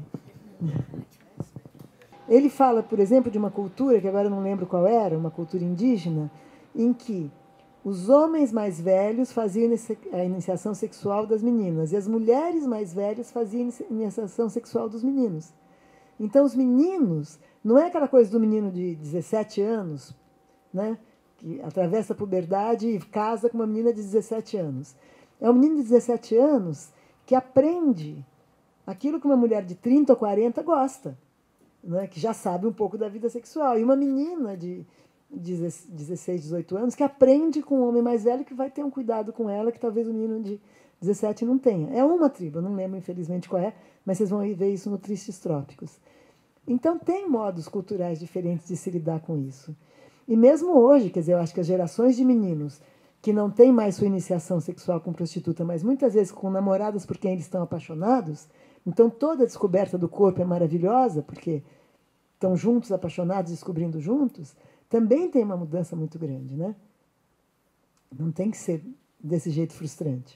Speaker 1: Ele fala, por exemplo, de uma cultura, que agora eu não lembro qual era, uma cultura indígena, em que os homens mais velhos faziam a iniciação sexual das meninas e as mulheres mais velhas faziam a iniciação sexual dos meninos. Então, os meninos, não é aquela coisa do menino de dezessete anos, né, que atravessa a puberdade e casa com uma menina de dezessete anos. É um menino de dezessete anos que aprende aquilo que uma mulher de trinta ou quarenta gosta. Né, que já sabe um pouco da vida sexual. E uma menina de dezesseis, dezoito anos que aprende com um homem mais velho que vai ter um cuidado com ela que talvez o menino de dezessete não tenha. É uma tribo, eu não lembro infelizmente qual é, mas vocês vão ver isso no Tristes Trópicos. Então tem modos culturais diferentes de se lidar com isso. E mesmo hoje, quer dizer, eu acho que as gerações de meninos que não têm mais sua iniciação sexual com prostituta, mas muitas vezes com namoradas por quem eles estão apaixonados, então toda a descoberta do corpo é maravilhosa, porque estão juntos, apaixonados, descobrindo juntos, também tem uma mudança muito grande. Né? Não tem que ser desse jeito frustrante.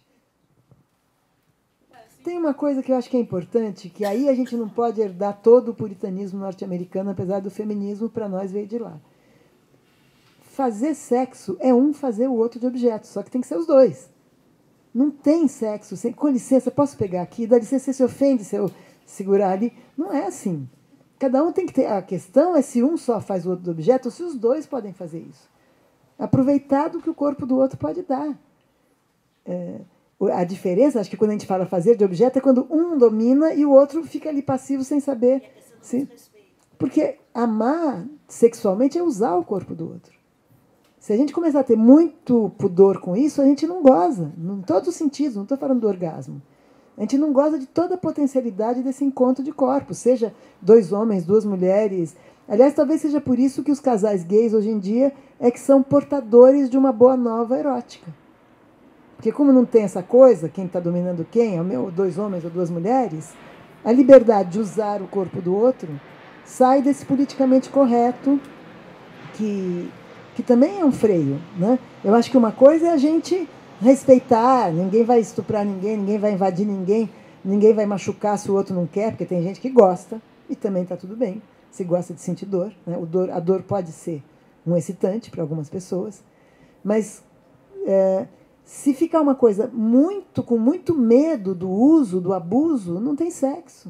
Speaker 1: Tem uma coisa que eu acho que é importante, que aí a gente não pode herdar todo o puritanismo norte-americano, apesar do feminismo, para nós veio de lá. Fazer sexo é um fazer o outro de objeto, só que tem que ser os dois. Não tem sexo sem... Com licença, posso pegar aqui? Dá licença, você se ofende se eu segurar ali? Não é assim. Cada um tem que ter... A questão é se um só faz o outro do objeto ou se os dois podem fazer isso. Aproveitar do que o corpo do outro pode dar. É... A diferença, acho que quando a gente fala fazer de objeto, é quando um domina e o outro fica ali passivo sem saber. Sim. Porque amar sexualmente é usar o corpo do outro. Se a gente começar a ter muito pudor com isso, a gente não goza, em todos os sentidos, não estou falando do orgasmo. A gente não goza de toda a potencialidade desse encontro de corpos, seja dois homens, duas mulheres. Aliás, talvez seja por isso que os casais gays hoje em dia é que são portadores de uma boa nova erótica. Porque como não tem essa coisa, quem está dominando quem, é o meu, dois homens ou duas mulheres, a liberdade de usar o corpo do outro sai desse politicamente correto, que, que também é um freio. Né? Eu acho que uma coisa é a gente respeitar, ninguém vai estuprar ninguém, ninguém vai invadir ninguém, ninguém vai machucar se o outro não quer, porque tem gente que gosta, e também está tudo bem, se gosta de sentir dor. Né? O dor a dor pode ser um excitante para algumas pessoas, mas é, se ficar uma coisa muito com muito medo do uso, do abuso, não tem sexo.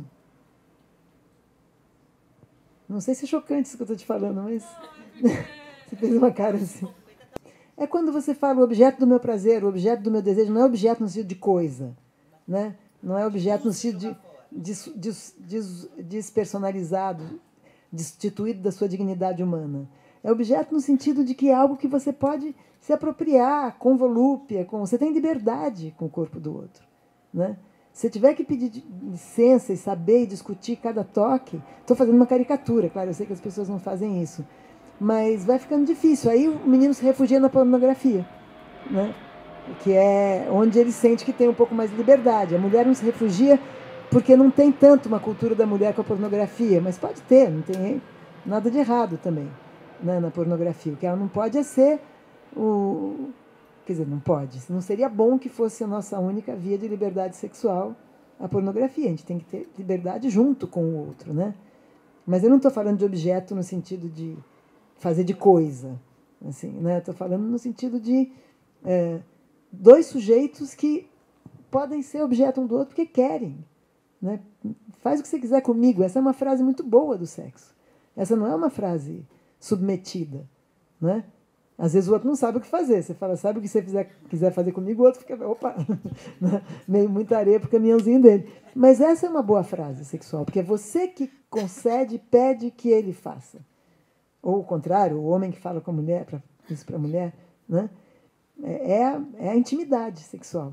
Speaker 1: Não sei se é chocante isso que eu estou te falando, mas você fez uma cara assim. É quando você fala o objeto do meu prazer, o objeto do meu desejo, não é objeto no sentido de coisa, né? Não é objeto no sentido de des, des, des, despersonalizado, destituído da sua dignidade humana. É objeto no sentido de que é algo que você pode se apropriar com volúpia, com, você tem liberdade com o corpo do outro. Né? Se tiver que pedir licença e saber e discutir cada toque, estou fazendo uma caricatura, claro, eu sei que as pessoas não fazem isso, mas vai ficando difícil. Aí o menino se refugia na pornografia, né? Que é onde ele sente que tem um pouco mais de liberdade. A mulher não se refugia porque não tem tanto uma cultura da mulher com a pornografia, mas pode ter, não tem nada de errado também, né, na pornografia. O que ela não pode é ser o... Quer dizer, não pode. Não seria bom que fosse a nossa única via de liberdade sexual a pornografia. A gente tem que ter liberdade junto com o outro, né? Mas eu não estou falando de objeto no sentido de fazer de coisa, assim, né? Estou falando no sentido de é, dois sujeitos que podem ser objeto um do outro porque querem, né? Faz o que você quiser comigo. Essa é uma frase muito boa do sexo. Essa não é uma frase submetida, né? Às vezes o outro não sabe o que fazer. Você fala, sabe o que você fizer, quiser fazer comigo, o outro fica, opa, meio muita areia para o caminhãozinho dele. Mas essa é uma boa frase sexual, porque é você que concede e pede que ele faça. Ou o contrário, o homem que fala com a mulher, pra, isso para a mulher, né? é, a, é a intimidade sexual.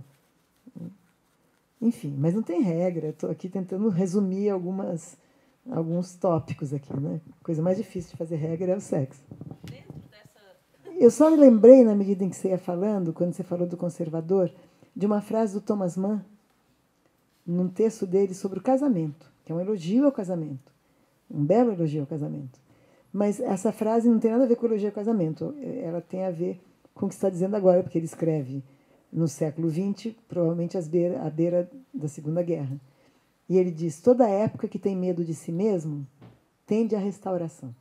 Speaker 1: Enfim, mas não tem regra. Estou aqui tentando resumir algumas, alguns tópicos aqui. Né? A coisa mais difícil de fazer regra é o sexo. Eu só me lembrei, na medida em que você ia falando, quando você falou do conservador, de uma frase do Thomas Mann, num texto dele sobre o casamento, que é um elogio ao casamento, um belo elogio ao casamento. Mas essa frase não tem nada a ver com elogio ao casamento, ela tem a ver com o que você está dizendo agora, porque ele escreve no século vinte, provavelmente às beira, à beira da Segunda Guerra. E ele diz, toda época que tem medo de si mesmo tende à restauração.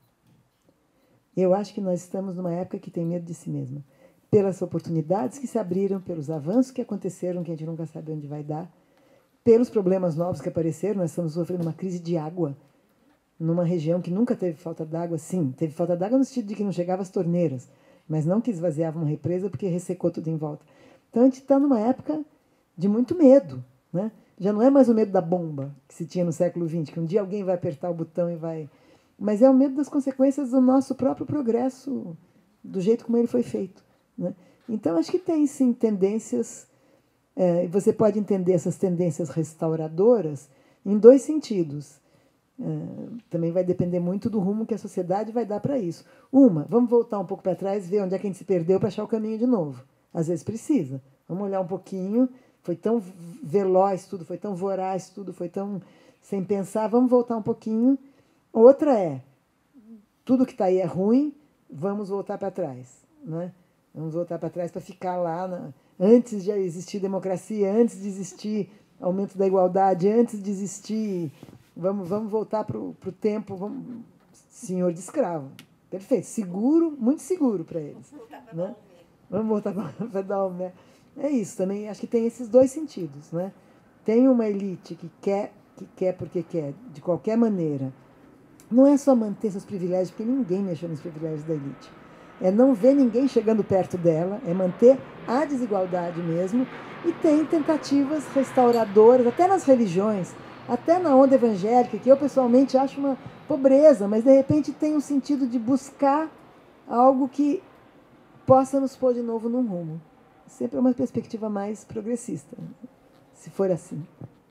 Speaker 1: Eu acho que nós estamos numa época que tem medo de si mesma, pelas oportunidades que se abriram, pelos avanços que aconteceram, que a gente nunca sabe onde vai dar, pelos problemas novos que apareceram. Nós estamos sofrendo uma crise de água numa região que nunca teve falta d'água. Sim, teve falta d'água no sentido de que não chegava às torneiras, mas não que esvaziava uma represa porque ressecou tudo em volta. Então a gente está numa época de muito medo. Né? Já não é mais o medo da bomba que se tinha no século vinte, que um dia alguém vai apertar o botão e vai... Mas é o medo das consequências do nosso próprio progresso, do jeito como ele foi feito. Né? Então, acho que tem, sim, tendências... É, você pode entender essas tendências restauradoras em dois sentidos. É, também vai depender muito do rumo que a sociedade vai dar para isso. Uma, vamos voltar um pouco para trás, ver onde é que a gente se perdeu para achar o caminho de novo. Às vezes precisa. Vamos olhar um pouquinho. Foi tão veloz tudo, foi tão voraz tudo, foi tão sem pensar. Vamos voltar um pouquinho. Outra é, tudo que está aí é ruim, vamos voltar para trás. Né? Vamos voltar para trás para ficar lá, na, antes de existir democracia, antes de existir aumento da igualdade, antes de existir... Vamos, vamos voltar para o tempo, vamos, senhor de escravo. Perfeito, seguro, muito seguro para eles. Né? Vamos voltar para Dalmé. É isso também, acho que tem esses dois sentidos. Né? Tem uma elite que quer, que quer porque quer, de qualquer maneira. Não é só manter seus privilégios, porque ninguém mexeu nos privilégios da elite. É não ver ninguém chegando perto dela, é manter a desigualdade mesmo, e tem tentativas restauradoras, até nas religiões, até na onda evangélica, que eu pessoalmente acho uma pobreza, mas de repente tem um sentido de buscar algo que possa nos pôr de novo num rumo. Sempre é uma perspectiva mais progressista, se for assim.